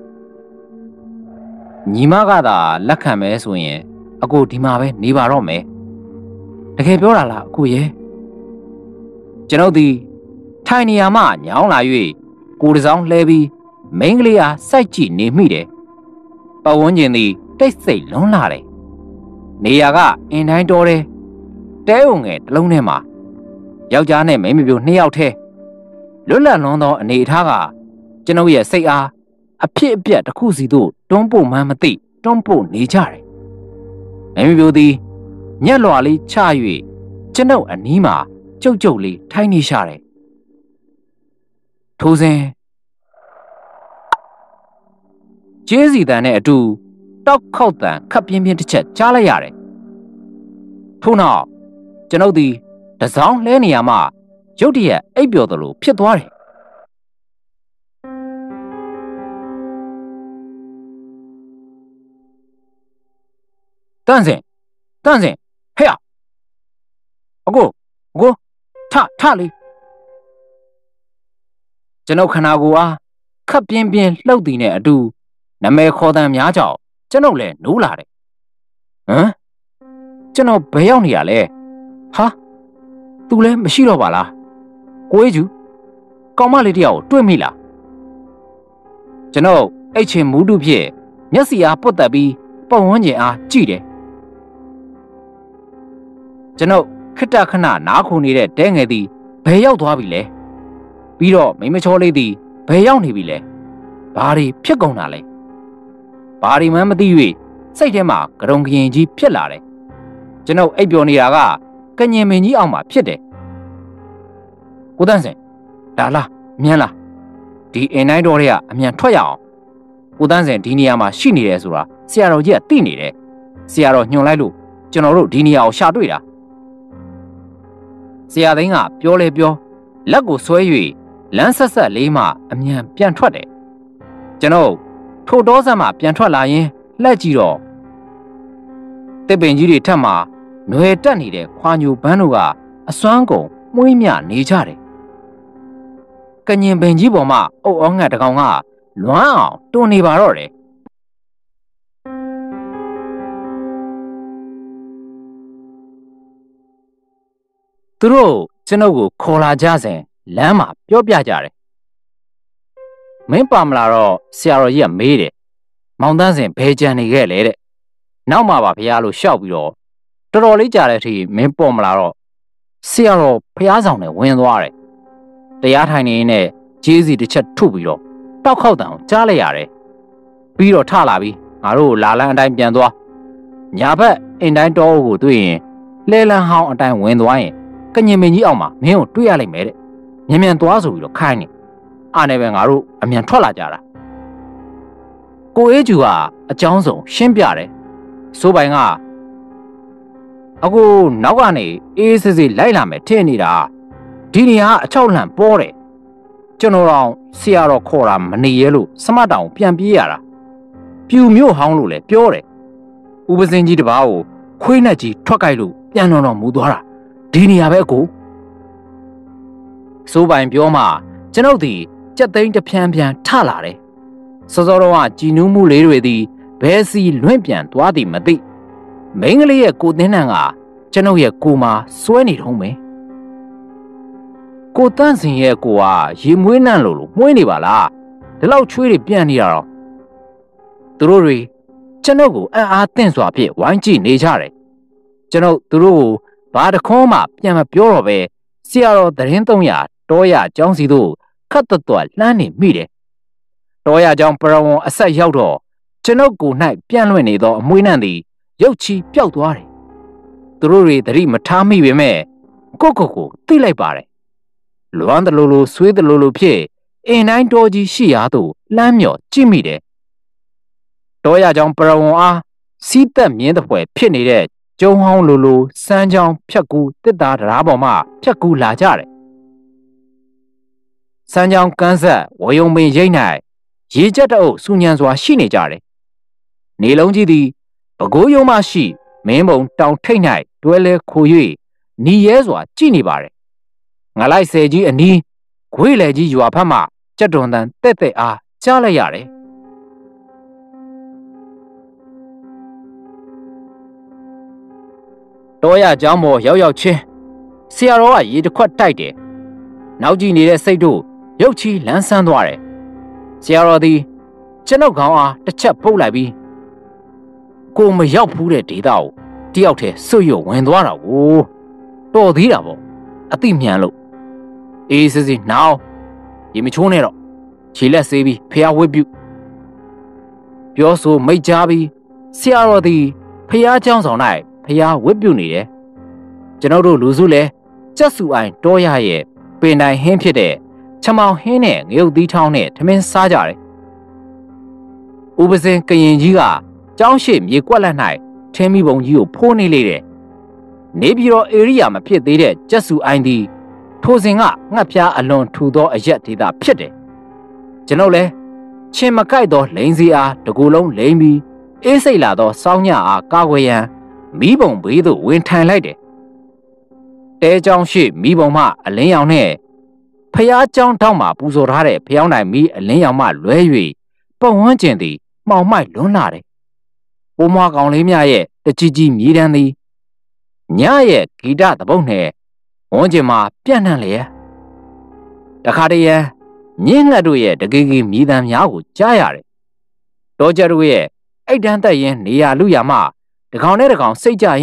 Speaker 1: ညီမကသာလက်ခံမယ်ဆိုရင်အကိုဒီမှာပဲနေပါတော့မယ်တကယ်ပြောတာလားအကိုရဲ့ကျွန်ုပ်ဒီထိုင်နေရမှညောင်းလာ၍ကိုယ်တစောင်းလှဲပြီးမိန်းကလေးအားစိုက်ကြည့်နေမိတယ်ပတ်ဝန်းကျင်သည်တိတ်ဆိတ်လွန်းလာတယ်နေရာကအင်တိုင်းတော်တယ်တဲုံငယ်တစ်လုံးထဲမှာယောက်ျားနဲ့မိန်းမပြိုနှစ်ယောက်ထဲလွတ်လပ်လွန်းသောအနေအထားကကျွန်ုပ်ရဲ့စိတ်အားအဖြစ်အပျက်တစ်ခုစီသို့တွန်းပို့မှန်းမသိတွန်းပို့နေကြတယ်မိန်းမပြိုသည်ညက်လွာလေးချ၍ကျွန်ုပ်အနီးမှာကြုတ်ကြုတ်လေးထိုင်နေရှာတယ်ထိုးစဉ်ကျေးစီတန်နဲ့အတူတောက်ခေါက်တန်ခပ်ပြင်းပြင်းတစ်ချက်ကြားလိုက်ရတယ်ထို့နောက်ကျွန်ုပ်သည်တစောင်းလဲနေရမှရုတ်တရက်အိပ်ပျော်သလိုဖြစ်သွားတယ်တန်းစင်ဟဲ့အကိုထလေးကျွန်ုပ်ခန္ဓာကိုယ်အားခပ်ပြင်းပြင်းလှုပ်တည်နဲ့အတူနမဲခေါ်တန်များကြောင့်ကျွန်ုပ်လည်းနိုးလာတယ်ကျွန်တော်ဘယ်ရောက်နေရလဲဟာသူလည်းမရှိတော့ပါလားကိုအေးကျူကောင်မလေးတယောက်ကိုတွေ့မိလားကျွန်တော်အိတ်ချင်မူးတုဖြစ်မျက်စိအားပုတ်တက်ပြီးပုံဝန်းကျင်အားကြည့်တယ်ကျွန်ုပ်ခဏနားခုနေတဲ့တဲငယ်သည်ဘယ်ရောက်သွားပြီလဲပြီးတော့မိမချောလေးသည်ဘယ်ရောက်နေပြီလဲဘာတွေဖြစ်ကုန်တာလဲဘာတွေမှမသိ၍စိတ်ထဲမှာကရုံကရင်ကြီးဖြစ်လာတယ်ကျွန်ုပ်အိပ်ပျော်နေတာကကညင်မင်းကြီးအောင်မှာဖြစ်တယ်ကိုတန်းစင်ဒါလားမြန်လားဒီအင်တိုင်းတော်တွေကအမြန်ထွက်ရအောင်ကိုတန်းစင်ဒီနေရာမှာရှိနေတယ်ဆိုတာဆရာတော်ကြီးကသိနေတယ်ဆရာတော်ညွှန်လိုက်လို့ကျွန်တော်တို့ဒီနေရာကိုရှာတွေ့တာဆရာသိန်းကပြောလဲပြောလက်ကိုဆွဲ၍လမ်းဆက်ဆက်လေးမှအမြန်ပြန်ထွက်တယ်ကျွန်တော်ထိုတောဆက်မှပြန်ထွက်လာရင်လှည့်ကြည့်တော့တစ်ပင်ကြီးတွေထက်မှနွယ်တက်နေတဲ့ခွာညိုပန်းတို့ကအစွမ်းကုန်မှုေးမြနေကြတယ်ကညင်ပင်ကြီးပေါ်မှာအုပ်အောငှက်တကောင်ကလွမ်းအောင်တွန်းနေပါတော့တယ်သူတို့ကျွန်ုပ်ကိုခေါ်လာကြစဉ်လမ်းမှာပြောပြကြတယ်မင်းပါမလာတော့ဆရာတော်ကြီးကမေးတယ်မောင်တန်းစင်ဘယ်ကြံနေခဲ့လဲတဲ့နောက်မှပါဖះလို့ရှောက်ပြီးတော့တော်တော်လေးကြာတဲ့အထိမင်းပေါ်မလာတော့ဆရာတော်ဖះဆောင်နဲ့ဝင်သွားတယ်တရားထိုင်နေနဲ့ကျေးစီတစ်ချက်ထုပြီးတော့တောက်ခေါက်တံကိုကြားလိုက်ရတယ်ပြီးတော့ထလာပြီးငါတို့လာလန်းအတိုင်းပြန်သွားညာဘက်အင်တိုင်းတော်ကိုတွေ့ရင်လဲလန်းဟောင်းအတိုင်းဝင်သွားရင်ကညင်မင်းကြီးအောက်မှာမင်းကိုတွေ့ရလိမ့်မယ်တဲ့မြန်မြန်သွားဆိုပြီးတော့ခိုင်းနေအားနဲ့ပဲငါတို့အမြန်ထွက်လာကြတာကိုအေးကျူကအကြောင်းစုံရှင်းပြတယ်စိုးပိုင်ကအခုနောက်ကနေအေးစစ်စစ်လိုက်လာမယ်ထင်နေတာဒီနေရာအချောက်လှန်ပေါ်တယ်ကျွန်တော်တော့ဆရာတော်ခေါ်တာမနေရဲလို့စမတ်တောင်ပြန်ပြေးရတာပြူမျိုးဟောင်းလို့လည်းပြောတယ်ဥပစင်းကြီးတပားကိုခွေးနဲ့ကြီးထွက်ကြိုက်လို့ပြန်တော်မူသွားတာဒီနေရာပဲကိုစိုးပိုင်ပြောမှကျွန်ုပ်ဒီကြက်သိန်းတစ်ဖြန်းဖြန်းထလာတယ်စောစောတော့ကကြည်နူးမှုလေးတွေသည်ဘဲစီလွင့်ပြန်သွားသည်မသိမိန်းကလေးရဲ့ကိုသင်းနှံကကျွန်ုပ်ရဲ့ကိုမှာစွဲနေတော့မယ်ကိုတန့်စင်ရဲ့ကိုကရေမွေးနှံလို့မွေးနေပါလားဒီလောက်ချွေးတွေပြန်နေတာတော့သူတို့တွေကျွန်ုပ်ကိုအားသင့်စွာဖြင့်ဝိုင်းကြည့်နေကြတယ်ကျွန်ုပ်သူတို့ကိုဘာတခေါမှပြန်မပြောတော့ပဲဆရာတော်သတင်း300တောရကျောင်းစီတို့ခတ်တွတ်လှမ်းနေမိတယ်တောရကျောင်းပရဝံအဆက်ရောက်တော့ကျွန်ုပ်ကို၌ပြန့်လွင့်နေသောအမွှေးနှံသည်ရုတ်ချီပျောက်သွားတယ်သူတို့တွေသတိမထားမိပေမဲ့ကိုသိလိုက်ပါတယ်လွမ်းတလူလူဆွေးတလူလူဖြစ်အင်တိုင်းတော်ကြီးရှိရာသို့လှမ်းမြော်ကြည့်မိတယ်တောရကျောင်းပရဝံအားစီးသက်မြင်းတစ်ဖွဲဖြစ်နေတဲ့ကျုံဟောင်းလူလူစမ်းချောင်းဖြတ်ကူတစ်သားတရားပေါ်မှဖြတ်ကူလာကြတယ်စမ်းချောင်းကန်းဆက်ဝယုံပင်ရိတ်၌ရေကျက်တအုပ်စူညံစွာရှိနေကြတယ်နေလုံးကြီးသည်ပဲခူးရုံမှရှိမင်းမုံတောင်ထိပ်၌တွဲလဲခို၍နီရဲစွာကြည့်နေပါတယ်ငါလိုက်ဆယ်ကြီးအနီးခွေးလေကြီးရွာဖက်မှကြက်တွန်တန်တဲ့တဲ့အားကြားလိုက်ရတယ်တောရကျောင်းပေါ်ရောက်ချင်းဆရာတော်ကရေတစ်ခွက်တိုက်တယ်နောက်ကြည့်နေတဲ့စိတ်တို့ရုတ်ချီလန်းဆန်းသွားတယ်ဆရာတော်သည်ကျွန်ုပ်ခေါင်းအားတစ်ချက်ပုတ်လိုက်ပြီးကိုမရောက်ဖူးတဲ့ဒေသကိုတယောက်တည်းဆွတ်ရွဝင်သွားတာကိုတော်သေးတာပေါ့အသိမြန်လို့အေးစစ်နောက်ရေမချိုးနဲ့တော့ခြေလက်ဆေးပြီးဖျားဝစ်ပြုပြောဆိုမိတ်ကြားပြီးဆရာတော်သည်ဖျားเจ้าဆောင်၌ဖျားဝစ်ပြုနေတယ်ကျွန်တော်တို့လူစုလည်းကြက်စုအိုင်တောရရဲ့ပင်တိုင်ဟင်းဖြစ်တဲ့ချမောင်ဟင်းနဲ့ငရုတ်သီးထောင်းနဲ့ထမင်းစားကြတယ်ဥပစင်ကရင်ကြီးကကျောင်းရှိမြေကွက်လက်၌ထင်းမိပုံကြီးကိုဖိုးနေလေတယ်နေပြည်တော်ဧရိယာမဖြစ်သေးတဲ့ကြက်စုအိုင်သည်ထိုစဉ်ကငှက်ဖျားအလွန်ထူသောအရက်ဒေသဖြစ်တယ်ကျွန်ုပ်လည်းချင်းမကိုက်သောလိန်စီအားတကူလုံးလိန်ပြီးအေးစိတ်လာသောစောင်းညအားကာကွယ်ရန်မီးပုံဘေးသို့ဝင်ထိုင်လိုက်တယ်တဲကျောင်းရှိမီးပုံမှအလင်းရောင်နဲ့ဖျားကျောင်းထောက်မှပူဇော်ထားတဲ့ဖျောင်းနိုင်မီးအလင်းရောင်မှလွဲ၍ပတ်ဝန်းကျင်သည်မှောင်မိုက်လွန်းလာတယ်ပိုးမွားကောင်လေးများရဲ့တကြီးကြီးမြေတန်းသည်ညရဲ့ဂီတသပုတ်နဲ့ဝန်းကျင်မှာပြန့်နှံ့လျက်တခါတည်းရန်မြင်းငှက်တို့ရဲ့တကေးကေးမြေတန်းများကိုကြားရတယ်တောကျတို့ရဲ့အိတ်တန်းတက်ရင်နေရလူရမှတကောင်နဲ့တကောင်စိတ်ကြရင်တ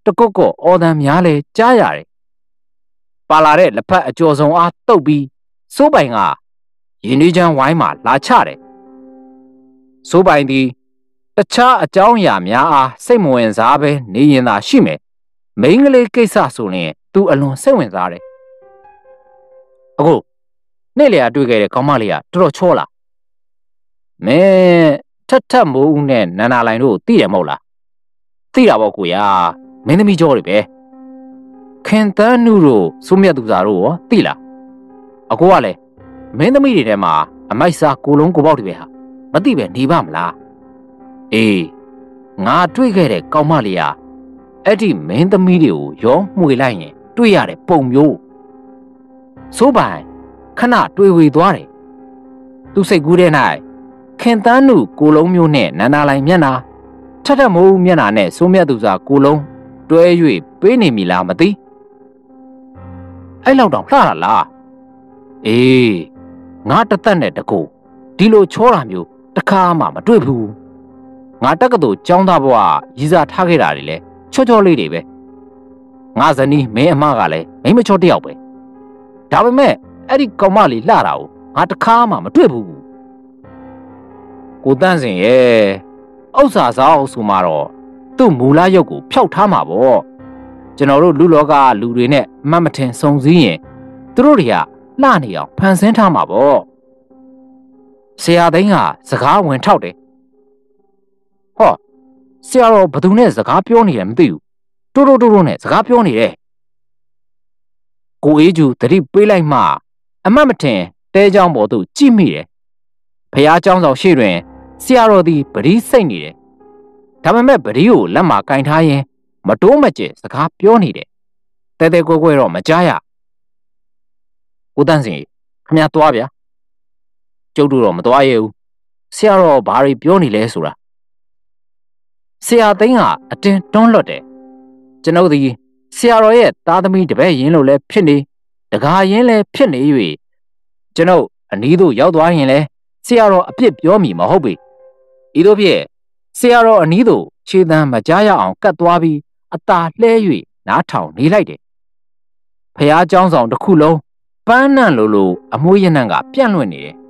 Speaker 1: ကုတ်ကောအော်တန်များလဲကြားရတယ်ပါလာတဲ့လက်ဖက်အကျော်စုံအားတုတ်ပြီးစိုးပိုင်ကရင်းနှီးချမ်းဝိုင်းမှာလာချတယ်စိုးပိုင်သည်တခြားအကြောင်းအရာများအားစိတ်မဝင်စားဘဲနေရင်သာရှိမယ်မိန်းကလေးကိစ္စဆိုရင်သူအလွန်စိတ်ဝင်စားတယ်အခုနေ့လျာတွေ့ခဲ့တဲ့ကောင်းမလေးကတော်တော်ချောလာမင်းထက်မိုးဦးနဲ့နန္ဒာလိုင်တို့သိတယ်မဟုတ်လားသိတာပေါ့ကိုရမင်းသမီးကြောတွေပဲခင်တန်းနုတို့စိုးမြတ်သူစားတို့ရောသိလားအကိုကလည်းမင်းသမီးတွေထဲမှာအမိုက်စားကိုလုံးကိုပေါက်တွေပဲဟာမသိပဲနေပါမလားအေးငါတွေ့ခဲ့တဲ့ကောင်းမလေးကအဲ့ဒီမင်းသမီးတွေကိုရောမှွေလိုက်ရင်တွေ့ရတဲ့ပုံမျိုးစိုးပိုင်ခဏတွေ့ဝေသွားတယ်သူစိတ်ကူးတဲ့၌ခင်တန်းနုကိုလုံးမျိုးနဲ့နန္ဒာလိုင်မျက်နှာထက်မိုးမျက်နှာနဲ့စိုးမြတ်သူစားကိုလုံးတွဲ၍ပေးနေမိလားမသိအဲ့လောက်တောင်လှတာလားအေးငါတသက်နဲ့တကူဒီလိုချောတာမျိုးတခါမှမတွေ့ဘူးငါတက္ကသိုလ်ကျောင်းသားဘဝရည်စားထားခဲ့တာတွေလဲချောချောလေးတွေပဲငါဇနီးမင်းအမကလည်းမိမချောတယောက်ပဲဒါပေမဲ့အဲ့ဒီကောင်မလေးလှတာကိုငါတခါမှမတွေ့ဘူးကိုတန်းစင်ရဲ့ဥစ္စာဆောင်ဆိုမှတော့သူ့မူလရုပ်ကိုဖျောက်ထားမှာပေါ့ကျွန်တော်တို့လူလောကလူတွေနဲ့မှတ်မထင်စုံစည်းရင်သူတို့တွေကလှနေအောင်ဖန်ဆင်းထားမှာပေါ့ဆရာသိန်းကစကားဝင်ထောက်တယ်ဟောဆရာတော်ဘသူနဲ့စကားပြောနေတယ်မသိဘူးတိုးတိုးနဲ့စကားပြောနေတယ်ကိုအေးကျူတတိပေးလိုက်မှအမှတ်မထင်တဲเจ้าပေါ်သို့ကြည့်မိတယ်ဖះเจ้าဆောင်ရှေ့တွင်ဆရာတော်သည်ပရိစိတ်နေတယ်ဒါပေမဲ့ပရိကိုလက်မှာကင်ထားရင်မတိုးမကျစကားပြောနေတယ်တဲတဲကွဲကွဲတော့မကြားရကိုတန်းစင်ခမရသွားဗျာကျုပ်တို့တော့မသွားရဘူးဆရာတော်ဘာတွေပြောနေလဲဆိုတာဆရာသိန်းကအတင်းတွန်းလွတ်တယ်ကျွန်ုပ်ဒီဆရာတော်ရဲ့သားသမီးတပည့်ရင်းလို့လည်းဖြစ်နေတကားရင်းလည်းဖြစ်နေ၍ကျွန်ုပ်အနီးသို့ရောက်သွားရင်လည်းဆရာတော်အပြစ်ပြောမိမဟုတ်ပေဤသို့ဖြင့်ဆရာတော်အနီးသို့ခြေတံမကြားရအောင်ကတ်သွားပြီးအသာလှဲ၍နားထောင်နေလိုက်တယ်ဖះเจ้าဆောင်တစ်ခုလုံးပန်းနံလိုအမွှေးရနံ့ကပြန့်လွင့်နေတယ်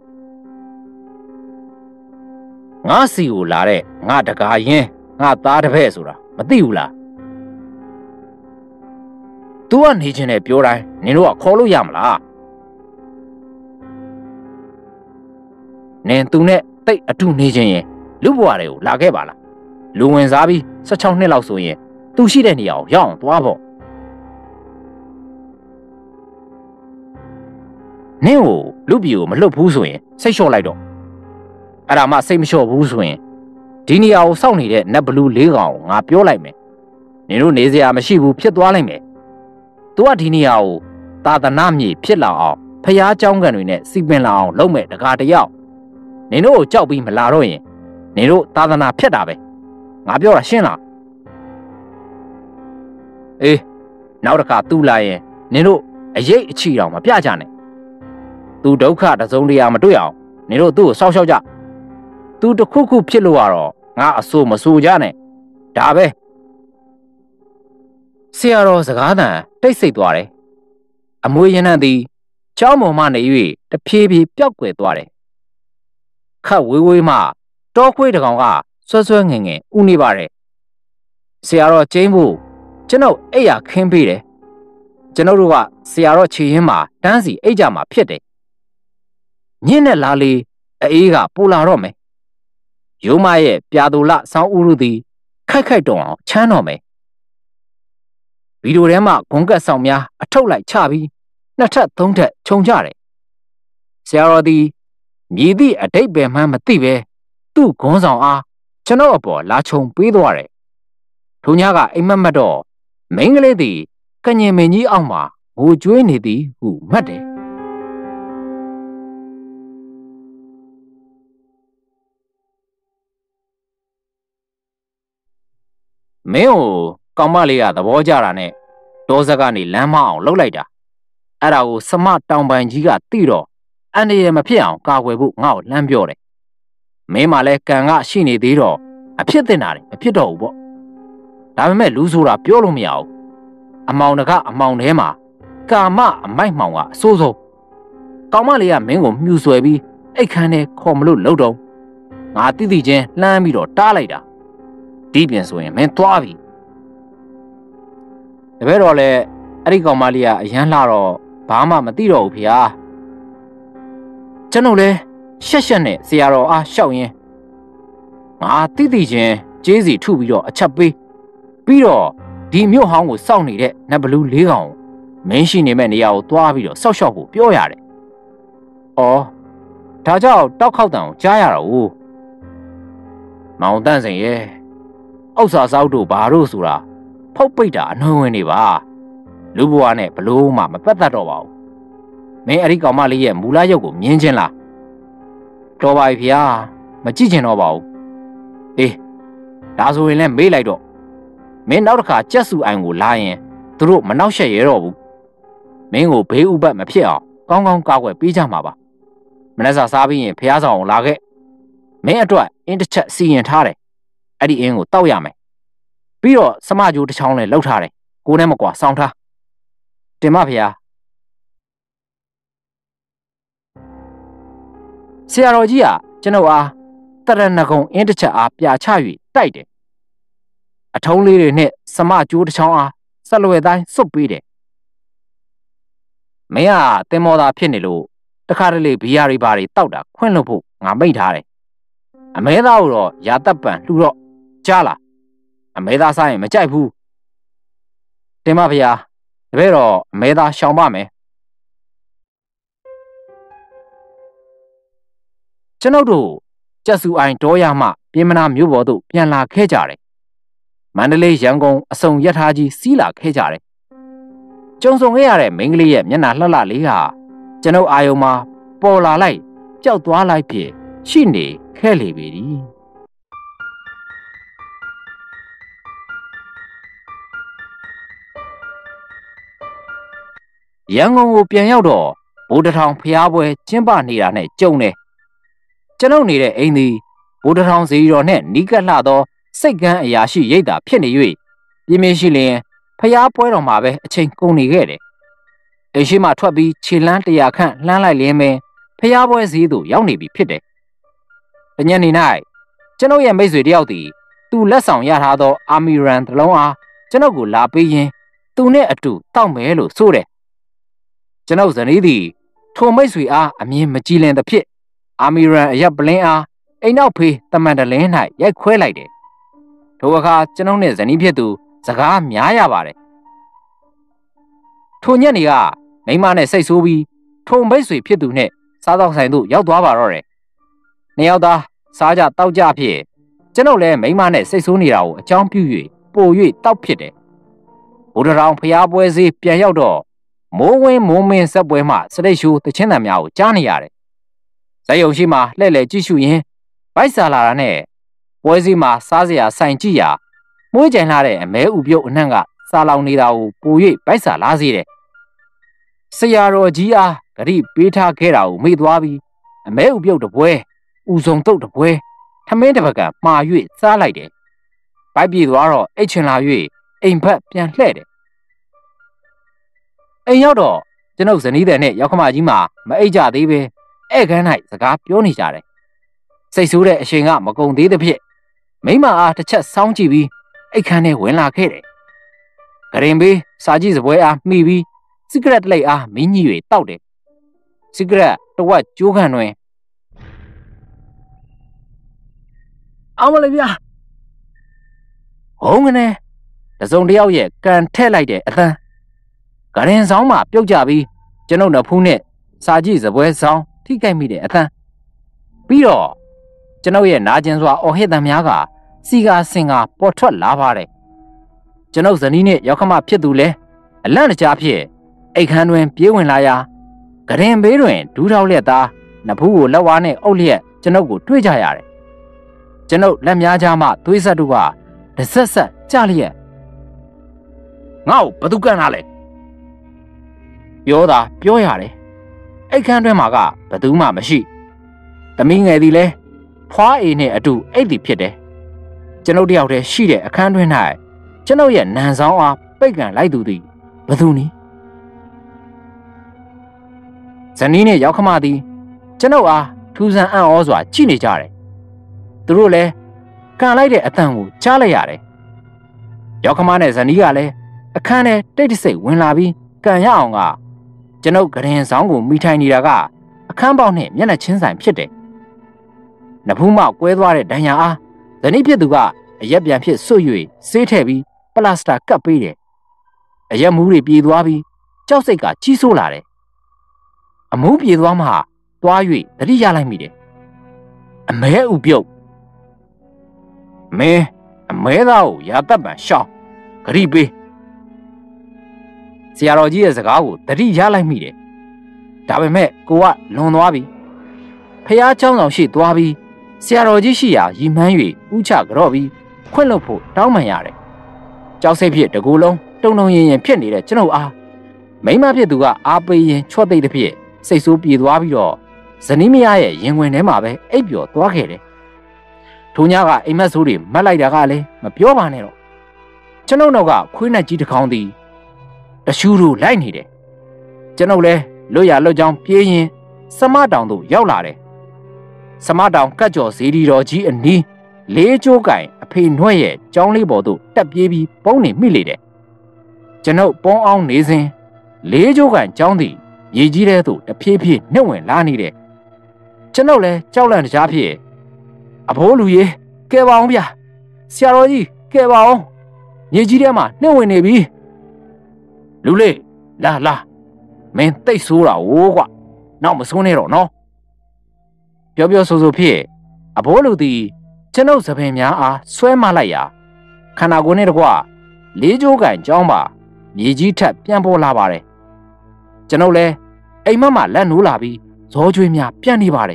Speaker 1: ငါစီကိုလာတဲ့ငါတကားရင်ငါသားတပည့်ဆိုတာမသိဘူးလားသူကနေချင်းနဲ့ပြောတိုင်းနင်တို့ကခေါ်လို့ရမလားနင်သူနဲ့တိတ်အတူနေချင်းရင်လူဘွားတွေကိုလာခဲ့ပါလားလူဝင်စားပြီး16နှစ်လောက်ဆိုရင်သူရှိတဲ့နေရာကိုရောက်အောင်သွားဖို့နင်ကိုလူပြည်ကိုမလှုပ်ဘူးဆိုရင်စိတ်လျှော့လိုက်တော့အဲ့ဒါမှစိတ်မလျှော့ဘူးဆိုရင်ဒီနေရာကိုစောင့်နေတဲ့နတ်ဘလူး၄ကောင်ကိုငါပြောလိုက်မယ်နင်တို့နေစရာမရှိဘူးဖြစ်သွားလိုက်မယ်သူကဒီနေရာကိုသာသနာမြေဖြစ်လာအောင်ဖះเจ้าကန်တွေနဲ့စီပင်လာအောင်လုပ်မဲ့တကားတယောက်နင်တို့ကိုကြောက်ပြီးမလာတော့ရင်နင်တို့သာသနာဖြတ်တာပဲငါပြောတာရှင်းလားအေးနောက်တစ်ခါသူ့လာရင်နင်တို့အရေးအချီတောင်မပြကြနဲ့သူဒုက္ခတစုံတရာမတွေ့အောင်နင်တို့သူ့ကိုစောက်ရှောက်ကြသူတခုခုဖြစ်လို့ရတော့ငါအဆိုးမဆိုးကြနဲ့ဒါပဲဆရာတော်စကားသံတိတ်ဆိတ်သွားတယ်အမွှေးရနံ့သည်ကျောင်းပေါ်မှနေ၍တဖြည်းဖြည်းပျောက်ကွယ်သွားတယ်ခတ်ဝေးဝေးမှတောခွေးတကောင်ကဆွဲဆွဲငင်ငင်ဥနေပါတယ်ဆရာတော်ကျင်းဖို့ကျွန်ုပ်အိပ်ရခင်းပေးတယ်ကျွန်ုပ်တို့ကဆရာတော်ခြေရင်းမှာတန်းစီအိပ်ကြမှာဖြစ်တယ်ညင်းနဲ့လာလေအေးကပူလာတော့မယ်ရိုးမရဲ့ပြာသူလဆောင်းဥရုသည်ခိုက်ခိုက်တုံအောင်ချမ်းတော်မယ်ဗီဒီယိုထဲမှာဂုံးကက်ဆောင်များအထုတ်လိုက်ချပြီးနှစ်ထပ်သုံးထပ်ခြုံကြတယ်ဆရာတော်သည်မြည်သည့်အတိတ်ပဲမှမသိပဲသူ့ဂုံးဆောင်အားကျွန်တော်အပေါ်လာခြုံပေးသွားတယ်ထိုညကအိမ်မက်တော့မိန်းကလေးသည်ကညင်မင်းကြီးအောက်မှာငိုကြွေးနေသည်ဟုမှတ်တယ်မင်းကိုကောင်မလေးကသဘောကျတာနဲ့ဒေါ်စကနေလမ်းမအောင်လှုပ်လိုက်တာအဲ့ဒါကိုစမတောင်ပိုင်ကြီးကသိတော့အန်ဒီရမဖြစ်အောင်ကာကွယ်ဖို့ငါ့ကိုလှမ်းပြောတယ်မင်းမှလည်းကံကရှိနေသေးတော့အဖြစ်တင်တာမဖြစ်တော့ဘူးပေါ့ဒါပေမဲ့လူဆိုတာပြောလို့မရဘူးအမောင်တကအမောင်ထဲမှာကာမအမိုက်မှောင်ကအဆိုးဆုံးကောင်မလေးကမင်းကိုမြူဆွဲပြီးအိတ်ခမ်းထဲခေါ်မလို့လှုပ်တော့ငါတိတိချင်းလှမ်းပြီးတော့တားလိုက်တာဒီပြင်ဆိုရင်မင်းသွားပြီတပည့်တော်လည်းအဲ့ဒီကောင်မလေးကအရန်လှတော့ဘာမှမသိတော့ဘူးဖေဟာကျွန်ုပ်လည်းရှက်ရှက်နဲ့ဆရာတော်အားရှောက်ရင်းငါတိတိချင်းကျေးစီထုပြီးတော့အချက်ပေးပြီးတော့ဒီမြို့ဟောင်းကိုစောင့်နေတဲ့နတ်ဘလူး၄ကောင်မင်းရှိနေမဲ့နေရာကိုသွားပြီးတော့စောက်ရှောက်ဖို့ပြောရတယ်။အော်ဒါကြောင့်တောက်ခေါက်တန်ကိုကြားရတော့ဦးမောင်တန့်စင်ရဲ့ဥစ္စာစောက်တို့ဘာတို့ဆိုတာဖုတ်ပိတ်တာအနှွှဲဝင်နေပါလူဘဝနဲ့ဘလို့မှမပတ်သက်တော့ပါဘူး။မင်းအဲ့ဒီကောင်မလေးရဲ့မူလရုပ်ကိုမြင်ချင်းလားတော်ပါပြီဗျာမကြည့်ချင်တော့ပါဘူး။အေးဒါဆိုရင်လည်းမေးလိုက်တော့မင်းနောက်တစ်ခါကြက်စုအိုင်ကိုလာရင်သူတို့မနှောက်ယှက်ရတော့ဘူးမင်းကိုဘေးဥပတ်မဖြစ်အောင်ကောင်းကောင်းကာကွယ်ပေးကြမှာပါမနေ့စာစားပြီးရင်ဖះဆောင်ကိုလာခဲ့မင်းအတွက်အင်းတစ်ချက်စီရင်ထားတယ်အဲ့ဒီအင်းကိုတောက်ရမယ်ပြီးတော့စမကြိုးတစ်ချောင်းလည်းလှုပ်ထားတယ်ကိုနဲ့မကွာစောင်းထားတင်မဖះဆရာတော်ကြီးကကျွန်ုပ်အားတရဏဂုံအင်းတစ်ချက်အားပြာချ၍တိုက်တယ်အထုံးလေးတွေနဲ့စမကြိုးတစ်ချောင်းအားဆက်လွယ်တိုင်းစွတ်ပေးတယ်မင်းကတင်မော်သာဖြစ်နေလို့တခါတလေဘီယာတွေဘာတွေတောက်တာခွင့်လို့ဖို့ငါမိတ်ထားတယ်အမဲသားကိုတော့ရာတပ်ပံလှူတော့ကြားလားအမဲသားစားရင်မကြိုက်ဘူးတင်မဖေဟာတပည့်တော့အမဲသားရှောင်ပါမယ်ကျွန်ုပ်တို့ကျက်စုအိုင်တောရမှပြင်မနာမြို့ပေါ်သို့ပြန်လာခဲ့ကြတယ်မန္တလေးရန်ကုန်အစုံရထားကြီးစီးလာခဲ့ကြတယ်ကြုံဆုံခဲ့ရတဲ့မိန်းကလေးရဲ့မျက်နှာလှလှလေးဟာကျွန်ုပ်အာယုံမှာပေါ်လာလိုက်ပျောက်သွားလိုက်ဖြစ်ရှိနေခဲ့လေပြီရန်ကုန်ကိုပြန်ရောက်တော့ဗိုလ်တထောင်ဖျားပွဲကျင်းပနေတာနဲ့ကြုံတယ်ကျွန်ုပ်နေတဲ့အိမ်သည်ဗိုလ်တထောင်စီတော်နဲ့နီးကပ်လှသောစိတ်ကန်းအရာရှိရိတ်တာဖြစ်နေ၍ပြင်းပြင်းရှိလျင်ဖျားပွဲတော်မှာပဲအချိန်ကုန်နေခဲ့တယ်အိမ်ရှိမှထွက်ပြီးခြေလန်း100ခန့်လှမ်းလိုက်လျင်ပင်ဖျားပွဲစည်းသို့ရောက်နေပြီဖြစ်တယ်တညနေ၌ကျွန်ုပ်ရဲ့မိတ်ဆွေတယောက်သည်သူလက်ဆောင်ရထားသောအာမီရန်တစ်လုံးအားကျွန်ုပ်ကိုလာပေးရင်းသူနဲ့အတူတောက်မယ်လို့ဆိုတယ်ကျွန်ုပ်ဇနီးသည်ထိုမိတ်ဆွေအားအမြင်မကြည်လင်သဖြင့်အာမီရန်အရက်ပလင်းအားအိမ်နောက်ဖေးတမန်တလင်း၌ရိုက်ခွဲလိုက်တယ်ထိုအခါကျွန်ုပ်နှင့်ဇနီးဖြစ်သူစကားများရပါတယ်ထိုညနေကမိမနဲ့စိတ်ဆိုးပြီးထိုမိတ်ဆွေဖြစ်သူနဲ့စားသောက်ဆိုင်သို့ရောက်သွားပါတော့တယ်နှစ်ယောက်သားစားကြတောက်ကြဖြစ်ကျွန်ုပ်လည်းမိမနဲ့စိတ်ဆိုးနေတာကိုအကြောင်းပြု၍ပို၍တောက်ဖြစ်တယ်ဘုရားတော်ဖျားပွဲစည်းပြန်ရောက်တော့မိုးဝင်းမိုးမင်းဆက်ပွဲမှစရိတ်ရှိုးတချင်းတံများကိုကြားနေရတယ်ဇယုံရှိမှလှည့်လည်ကြည့်ရှုရင်းဗိုက်စာလာတာနဲ့ပွဲစည်းမှာစားစရာဆိုင်ကြည့်ရာမွေးကြိုင်လာတဲ့အမဲဥပြုတ်အနှံ့ကစားလောင်နေတာကိုပို၍ဗိုက်စာလာစေတယ်ဆရာတော်ကြီးအားဂရိပေးထားခဲ့တာကိုမေ့သွားပြီးအမဲဥပြုတ်တပွဲဥစုံတုတ်တပွဲထမင်းတစ်ပကံမှာ၍စားလိုက်တယ်ဗိုက်ပြေသွားတော့အိတ်ချင်လာ၍အိမ်ဘက်ပြန်လှည့်တယ်အိမ်ရောက်တော့ကျွန်ုပ်ဇနီးတဲ့နဲ့ရောက်ခမကြီးမှာမအိတ်ကြသေးပဲဧည့်ခန်း၌စကားပြောနေကြတယ်စိတ်ဆိုးတဲ့အချိန်ကမကုန်သေးသဖြင့်မိမအားတစ်ချက်ဆောင်းကြည့်ပြီးအိတ်ခန်းထဲဝင်လာခဲ့တယ်ဂရင်ဘေးစာကြည့်စပွဲအားမှီပြီးစီဂရက်လိတ်အားမင်းကြီး၍တောက်တယ်စီဂရက်တဝက်ကျိုးခံတွင်အောင်မလေးဗျာဟုတ်ငနဲ့တစုံတယောက်ရဲ့ကန်ထက်လိုက်တဲ့အသံဂရင်ဆောင်မှာပြုတ်ကြပြီးကျွန်ုပ်နှဖူးနဲ့စာကြည့်စပွဲဆောင်ထိကြိုက်မိတဲ့အသံပြီးတော့ကျွန်ုပ်ရဲ့နာကျင်စွာအော်ဟစ်သံများကစီကာစင်ကာပေါ်ထွက်လာပါတယ်ကျွန်ုပ်ဇနီးနဲ့ရောက်ခမဖြစ်သူလဲအလန့်တကြားဖြစ်အိတ်ခမ်းတွင်ပြေးဝင်လာရာဂရင်ဘေးတွင်ဒူးထောက်လက်သားနဖူးကိုလက်ဝါးနဲ့အုပ်လျက်ကျွန်ုပ်ကိုတွေ့ကြရတယ်ကျွန်ုပ်လက်များကြားမှသွေးဆက်တို့ကတဆက်ဆက်ကြလျက်ငါ့ကိုဘသူကန်လာလဲပြောတာပြောရတယ်အိတ်ခမ်းတွင်မှာကဘသူမှမရှိသမီးငယ်သည်လဲဖွားအိမ်နဲ့အတူအိတ်သည်ဖြစ်တယ်ကျွန်ုပ်တယောက်တည်းရှိတဲ့အခန်းတွင်၌ကျွန်ုပ်ရဲ့နန်ဆောင်အားပိတ်ကန်လိုက်သူသည်ဘသူနည်းဇနီးနဲ့ရောက်ခမသည်ကျွန်ုပ်အားထူးဆန်းအံ့ဩစွာကြည့်နေကြတယ်သူတို့လည်းကန်လိုက်တဲ့အတန်ကိုကြားလိုက်ရတယ်ရောက်ခမနဲ့ဇနီးကလည်းအခန်းထဲတိတ်တဆိတ်ဝင်လာပြီးကန်ရအောင်ကကျွန်ုပ်ဂရင်ဆောင်ကိုမိထိုင်နေတာကအခန်းပေါက်နဲ့မျက်နှာချင်းဆိုင်ဖြစ်တယ်နဖူးမကွဲသွားတဲ့ဒဏ်ရာအားဇနီးဖြစ်သူကအရက်ပြန်ဖြစ်ဆွတ်၍ဆေးထည့်ပြီးပလတ်စတာကပ်ပေးတယ်အရက်မူးတွေပြေးသွားပြီးကြောက်စိတ်ကကြီးဆိုးလာတယ်အမုန်းပြေသွားမှသွား၍သတိရလိုက်မိတယ်အမဲဥပြုတ်မဲအမဲသားကိုရာတပ်ပံရှောင်းဂရိပေးဆရာတော်ကြီးရဲ့စကားကိုသတိရလိုက်မိတယ်ဒါပေမဲ့ကိုကလွန်သွားပြီဖះเจ้าဆောင်ရှိသွားပြီးဆရာတော်ကြီးရှိရာရီမှန်း၍ဥချကြော့ပြီးခွင့်လွတ်ဖို့တောင်းပန်ရတယ်ကြောက်စိတ်ဖြစ်တကူလုံးတုံတုံရင်ရင်ဖြစ်နေတဲ့ကျွန်ုပ်အားမိမဖြစ်သူကအားပေးရင်ချော့သိပ်တဲ့ဖြစ်စိတ်ဆိုးပြေသွားပြီးတော့ဇနီးမယားရဲ့ရင်ဝင်ထဲမှာပဲအိပ်ပျော်သွားခဲ့တယ်ထိုညကအိမ်မက်ဆိုးတွေမတ်လိုက်တာကလည်းမပြောပါနဲ့တော့ကျွန်ုပ်နောက်ကခွေးနဲ့ကြီးတစ်ခေါင်းသည်တရှူးတို့လိုက်နေတယ်ကျွန်ုပ်လည်းလွတ်ရလွတ်ကြောင်းပြေးရင်စမတောင်သို့ရောက်လာတယ်စမတောင်ကတ်ကျော်ဇေဒီတော်ကြီးအနီးလေးကျိုးကင်အဖေနွဲ့ရဲ့ကျောင်းလေးပေါ်သို့တက်ပြေးပြီးပုံနေမိလေတယ်ကျွန်ုပ်ပုံအောင်နေစဉ်လေးကျိုးကင်ကျောင်းသည်ရေကြီးတဲ့သို့တဖြည်းဖြည်းနှုတ်ဝင်လာနေတယ်ကျွန်ုပ်လည်းကြောက်လန့်တကြားဖြစ်အဖိုးလူကြီးကဲပါအောင်ဗျာဆရာတော်ကြီးကဲပါအောင်ရေကြီးထဲမှာနှုတ်ဝင်နေပြီလူလေးလာမင်းတိတ်ဆိုးတာဝိုးကွနောက်မဆိုးနဲ့တော့နော်ပြောဆိုဖြစ်အဘိုးလူသည်ကျွန်ုပ်သပင်များအားဆွဲမလိုက်ရာခန္ဓာကိုယ်နဲ့တကွလေးကျိုးကန်ကြောင်းပါမြေကြီးထက်ပြန်ပေါ်လာပါတယ်ကျွန်ုပ်လည်းအိမ်မက်မှလက်နိုးလာပြီးဇောကျွေးများပြန်နေပါတယ်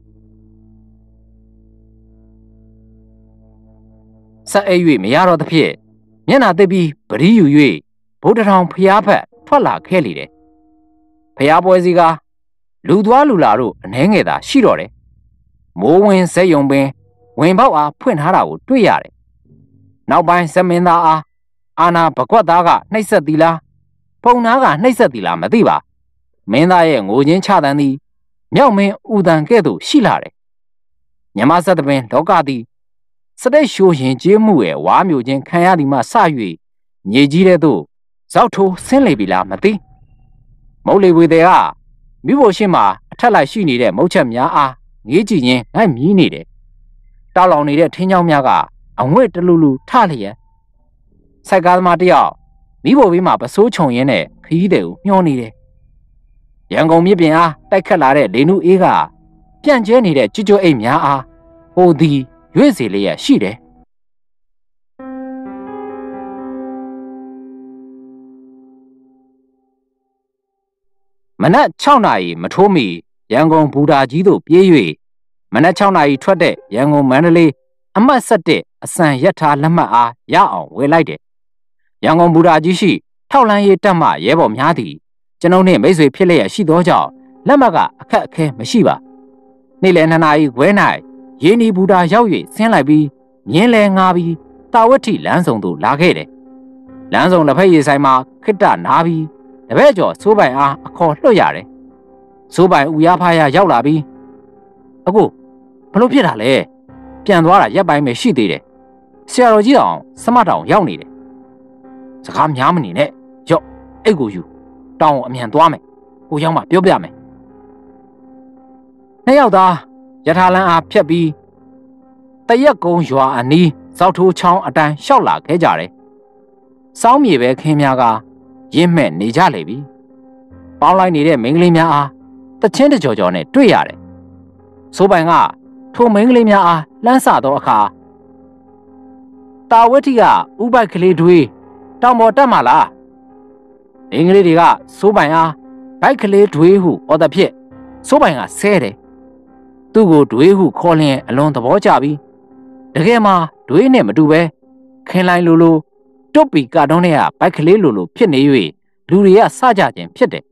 Speaker 1: ဆက်အိပ်၍မရတော့သဖြင့်မျက်နှာသိပ်ပြီးပရိယူ၍ဗုဒ္ဓထောင်ဖျားဖက်ထွက်လာခဲ့လေတယ်ဖျားပွဲစီကလူသွားလူလာတို့အနှဲငယ်သာရှိတော့တယ်မိုးဝင်စက်ယုံပင်ဝင်ပေါက်အားဖွင့်ထားတာကိုတွေ့ရတယ်နောက်ပိုင်းစမင်းသားအားအာနာဘကွက်သားကနှိပ်စက်သီလားပုံနာကနှိပ်စက်သီလားမသိပါမင်းသားရဲ့ငိုချင်းချတန်းသည်မြောက်မင်းဥတန်ကဲ့သို့ရှိလာတယ်မြမဆက်သပင်လောကသည်စတိတ်ရှိုးရင်ကျေးမှုရဲ့ဝါမျိုးချင်းခံရသည်မှစ၍မြေကြီးတဲ့သို့ဇောက်ထိုးဆင်းလေပြီလားမသိမုတ်လေဝေတဲ့ကမိဖို့ရှိမှအထက်လိုက်ရှိနေတဲ့မုတ်ချက်များအားငေးကြည့်ရင်ငိုက်မြည်နေတယ်တောက်လောင်နေတဲ့ထင်းချောင်းများကအငွေ့တလူလူထလျက်စိုက်ကားသမားတယောက်မိဖို့ဘေးမှာပစိုးချုံရင်းနဲ့ခရီးသည်ကိုညှောနေတယ်ရန်ကုန်မြစ်ပြင်အားတိုက်ခတ်လာတဲ့လေနုအေးကပြန့်ကျဲနေတဲ့ကြွကြွအိတ်များအားဟိုသည်ရွေ့စေလျက်ရှိတယ်မနက်6နာရီမထိုးမီရန်ကုန်ဘူတာကြီးသို့ပြေး၍မနက်6နာရီထွက်တဲ့ရန်ကုန်မန္တလေးအမှတ်7အစံရထားလက်မှတ်အားရအောင်ဝယ်လိုက်တယ်ရန်ကုန်ဘူတာကြီးရှိထောက်လန်းရေးတပ်မှရဲဘော်များသည်ကျွန်ုပ်နှင့်မိတ်ဆွေဖြစ်လျက်ရှိသောကြောင့်လက်မှတ်ကအခက်အခဲမရှိပါနေ့လယ်2နာရီခွဲ၌ရင်းနီဘူတာရောက်၍ဆင်းလိုက်ပြီးမြင်းလဲငါပြီးတာဝတိလမ်းဆောင်သို့လာခဲ့တယ်လမ်းဆောင်တစ်ဖက်ရေဆိုင်မှာခိတ္တနားပြီးတပည့်ကျော်စိုးပိုင်အားအခေါ်လွှတ်ရတယ်စိုးပိုင်ဦးရဖားရရောက်လာပြီးအခုဘလို့ဖြစ်တာလဲပြန်သွားတာရက်ပိုင်းပဲရှိသေးတယ်ဆရာတော်ကြီးအောင်စမတောင်ရောက်နေတယ်စကားများမနေနဲ့ရော့အိတ်ကိုယူတောင်းအမြန်သွားမယ်ကိုရောက်မှပြောပြမယ်နှစ်ယောက်သားရထားလမ်းအားဖြတ်ပြီးတရက်ကုန်းရွာအနီးဇောက်ထိုးချောင်းအတိုင်းလျှောက်လာခဲ့ကြတယ်စောင်းမြေပဲခင်းများကရင်းမဲ့နေကြလေပြီပေါင်းလိုက်နေတဲ့မိန်းကလေးများအားတချင်းတကြော်ကြော်နဲ့တွေ့ရတယ်စိုးပိုင်ကထိုမိန်းကလေးများအားလှမ်းဆသောအခါတာဝတိကဥပိုက်ကလေးတွေတောင်ပေါ်တက်မှာလားမိန်းကလေးတွေကစိုးပိုင်အားဘိုက်ကလေးတွေဟုအော်သဖြင့်စိုးပိုင်ကဆဲတယ်သူ့ကိုတွေဟုခေါ်လျင်အလွန်သဘောကျပြီးတကယ်မှတွေနဲ့မတူပဲခင်လိုက်လိုလိုတွတ်ပီကာတွန်းနဲ့ကဘိုက်ကလေးလိုလိုဖြစ်နေ၍လူတွေကစကြခြင်းဖြစ်တယ်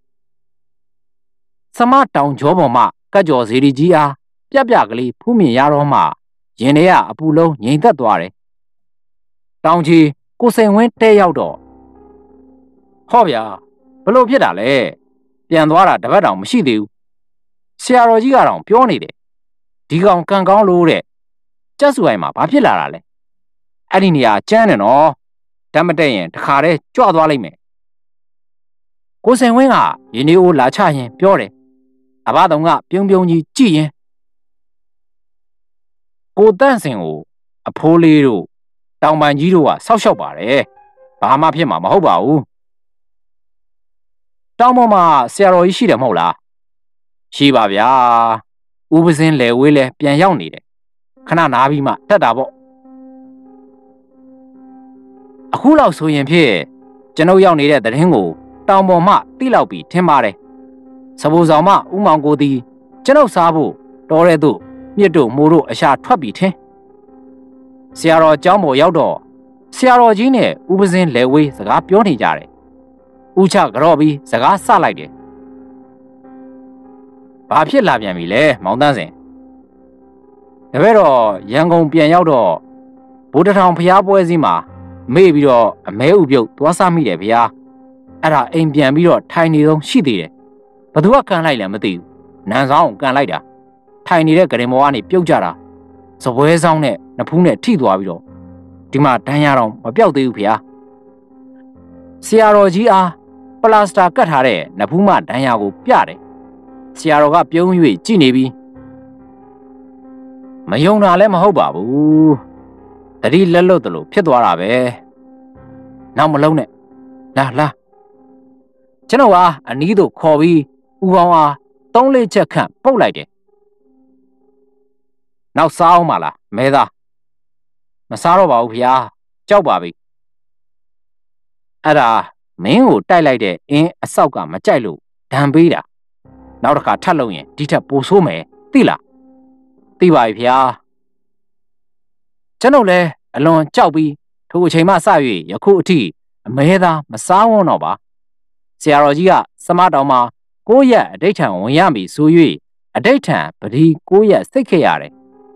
Speaker 1: စမတောင်ကျောပေါ်မှကတ်ကျော်ဇေဒီကြီးအားပြပြကလေးဖူးမြင်ရတော့မှရင်ထဲကအပူလုံးငြိမ်သက်သွားတယ်တောင်ကြီးကိုစိန်ဝင်းတဲရောက်တော့ဟောဗျာဘလို့ဖြစ်တာလဲပြန်သွားတာတပတ်တောင်မရှိသေးဘူးဆရာတော်ကြီးကတော့ပြောနေတယ်ဒီကောင်ကံကောင်းလို့တဲ့ကျက်စုအိုင်မှာဘာဖြစ်လာတာလဲအဲ့ဒီနေရာကျန်းတယ်နော်ဓာတ်မတက်ရင်တခါတည်းကြွသွားလိမ့်မယ်ကိုစိန်ဝင်းကရင်းနေအိုးလာချရင်ပြောတယ်အဘတော်ကပြုံးပြုံးကြီးကြည့်ရင်ကိုတန့်စင်ကိုအဖိုးလေးတို့တောင်ပန်ကြီးတို့ကဆောက်ရှောက်ပါတယ်ဘာမှဖြစ်မှာမဟုတ်ပါဘူးတောင်ပေါ်မှာဆရာတော်ကြီးရှိတယ်မဟုတ်လားရှိပါဗျာဥပစင်းလေဝေးလဲပြန်ရောက်နေတယ်ခဏနားပြီးမှတက်တာပေါ့အခုလောက်ဆိုရင်ဖြစ်ကျွန်ုပ်ရောက်နေတဲ့သတင်းကိုတောင်ပေါ်မှတိလောက်ပြီးထင်ပါတယ်စပူဆောင်မှဥမောင်ကိုသည်ကျွန်ုပ်စားဖို့တော်တဲ့သူမြစ်တို့မိုးတို့အရှာထွက်ပြီးထင်ဆရာတော်ကျောင်းပေါ်ရောက်တော့ဆရာတော်ကြီးနဲ့ဥပစင်းလေဝေးစကားပြောနေကြတယ်ဥချကြော့ပြီးစကားဆလိုက်တယ်ဘာဖြစ်လာပြန်ပြီလဲမောင်တန်းစင်တပည့်တော်ရန်ကုန်ပြန်ရောက်တော့ဗိုလ်တထောင်ဖျားပွဲစည်းမှာမေ့ပြီးတော့အမဲဥပြုတ်သွားစားမိတယ်ဗျာအဲ့ဒါအိမ်ပြန်ပြီးတော့ထိုင်နေတော့ရှိသေးတယ်ဘသူကကန်လိုက်လဲမသိဘူးနန်းဆောင်ကန်လိုက်တာထိုင်နေတဲ့ဂရင်မောကနေပြုတ်ကြတာစပွဲဆောင်နဲ့နဖူးနဲ့ထိသွားပြီးတော့ဒီမှာဒဏ်ရာတော့မပြောက်သေးဘူးဗျာဆရာတော်ကြီးအားပလာစတာကတ်ထားတဲ့နဖူးမဒဏ်ရာကိုပြတယ်ဆရာတော်ကပြုံး၍ကြည့်နေပြီးမယုံတာလည်းမဟုတ်ပါဘူးတတိလက်လွတ်တယ်လို့ဖြစ်သွားတာပဲနောက်မလုံးနဲ့လာကျွန်တော်ကအနီးသို့ခေါ်ပြီးဦးကောင်းအား3-4ချက်ခန့်ပုတ်လိုက်တယ်နောက်စားအောင်ပါလားမဲသားမစားတော့ပါဘူးဗျာကြောက်ပါပြီအဲ့ဒါမင်းကိုတိုက်လိုက်တဲ့အင်းအဆောက်ကမကြိုက်လို့ဒဏ်ပေးတာနောက်တစ်ခါထပ်လုပ်ရင်ဒီထက်ပိုဆိုးမယ်သိလားသိပါပြီဗျာကျွန်တော်လည်းအလွန်ကြောက်ပြီးထိုအချိန်မှစ၍ယခုအထိအမဲသားမစားဝန်းတော့ပါဆရာတော်ကြီးကစမတော်မှာ9ရက်အဋိဌံဝင်ရပြီဆို၍အဋိဌံပတိ9ရက်စိတ်ခဲ့ရတယ်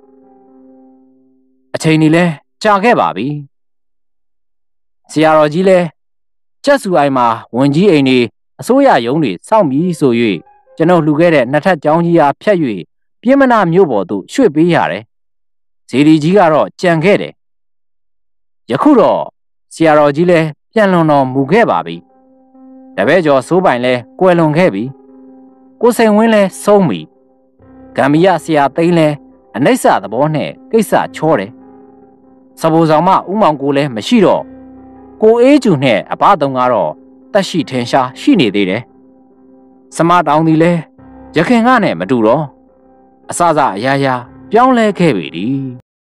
Speaker 1: အချိန်ကြီးလဲကြာခဲ့ပါပြီဆရာတော်ကြီးလဲကျက်စုအိုင်မှာဝင်ကြီးအိမ်တွေအစိုးရရုံးတွေစောင့်ပြီးဆို၍ကျွန်တော်လှူခဲ့တဲ့နှစ်ထပ်ကျောင်းကြီးအားဖြတ်၍ပြင်းမနာမြို့ပေါ်သို့ရွှေ့ပေးရတယ်ဇေဒီကြီးကတော့ကြံခဲ့တယ်ယခုတော့ဆရာတော်ကြီးလဲပြန်လွန်တော်မူခဲ့ပါပြီတပည့်ကျော်စိုးပိုင်လဲကွယ်လွန်ခဲ့ပြီကိုစိန်ဝင်းလဲဆုံးပြီဂမ်ဘီယာဆရာသိန်းလဲအနိစ္စသဘောနဲ့ကိစ္စချောတယ်စပူဆောင်မဥမောင်ကိုလဲမရှိတော့ကိုအေးကျူနဲ့အဘတုံကတော့တက်ရှိထင်ရှားရှိနေသေးတယ်စမတောင်ဒီလဲရခင်ကနဲ့မတူတော့အစစအရာရာပြောင်းလဲခဲ့ပြီ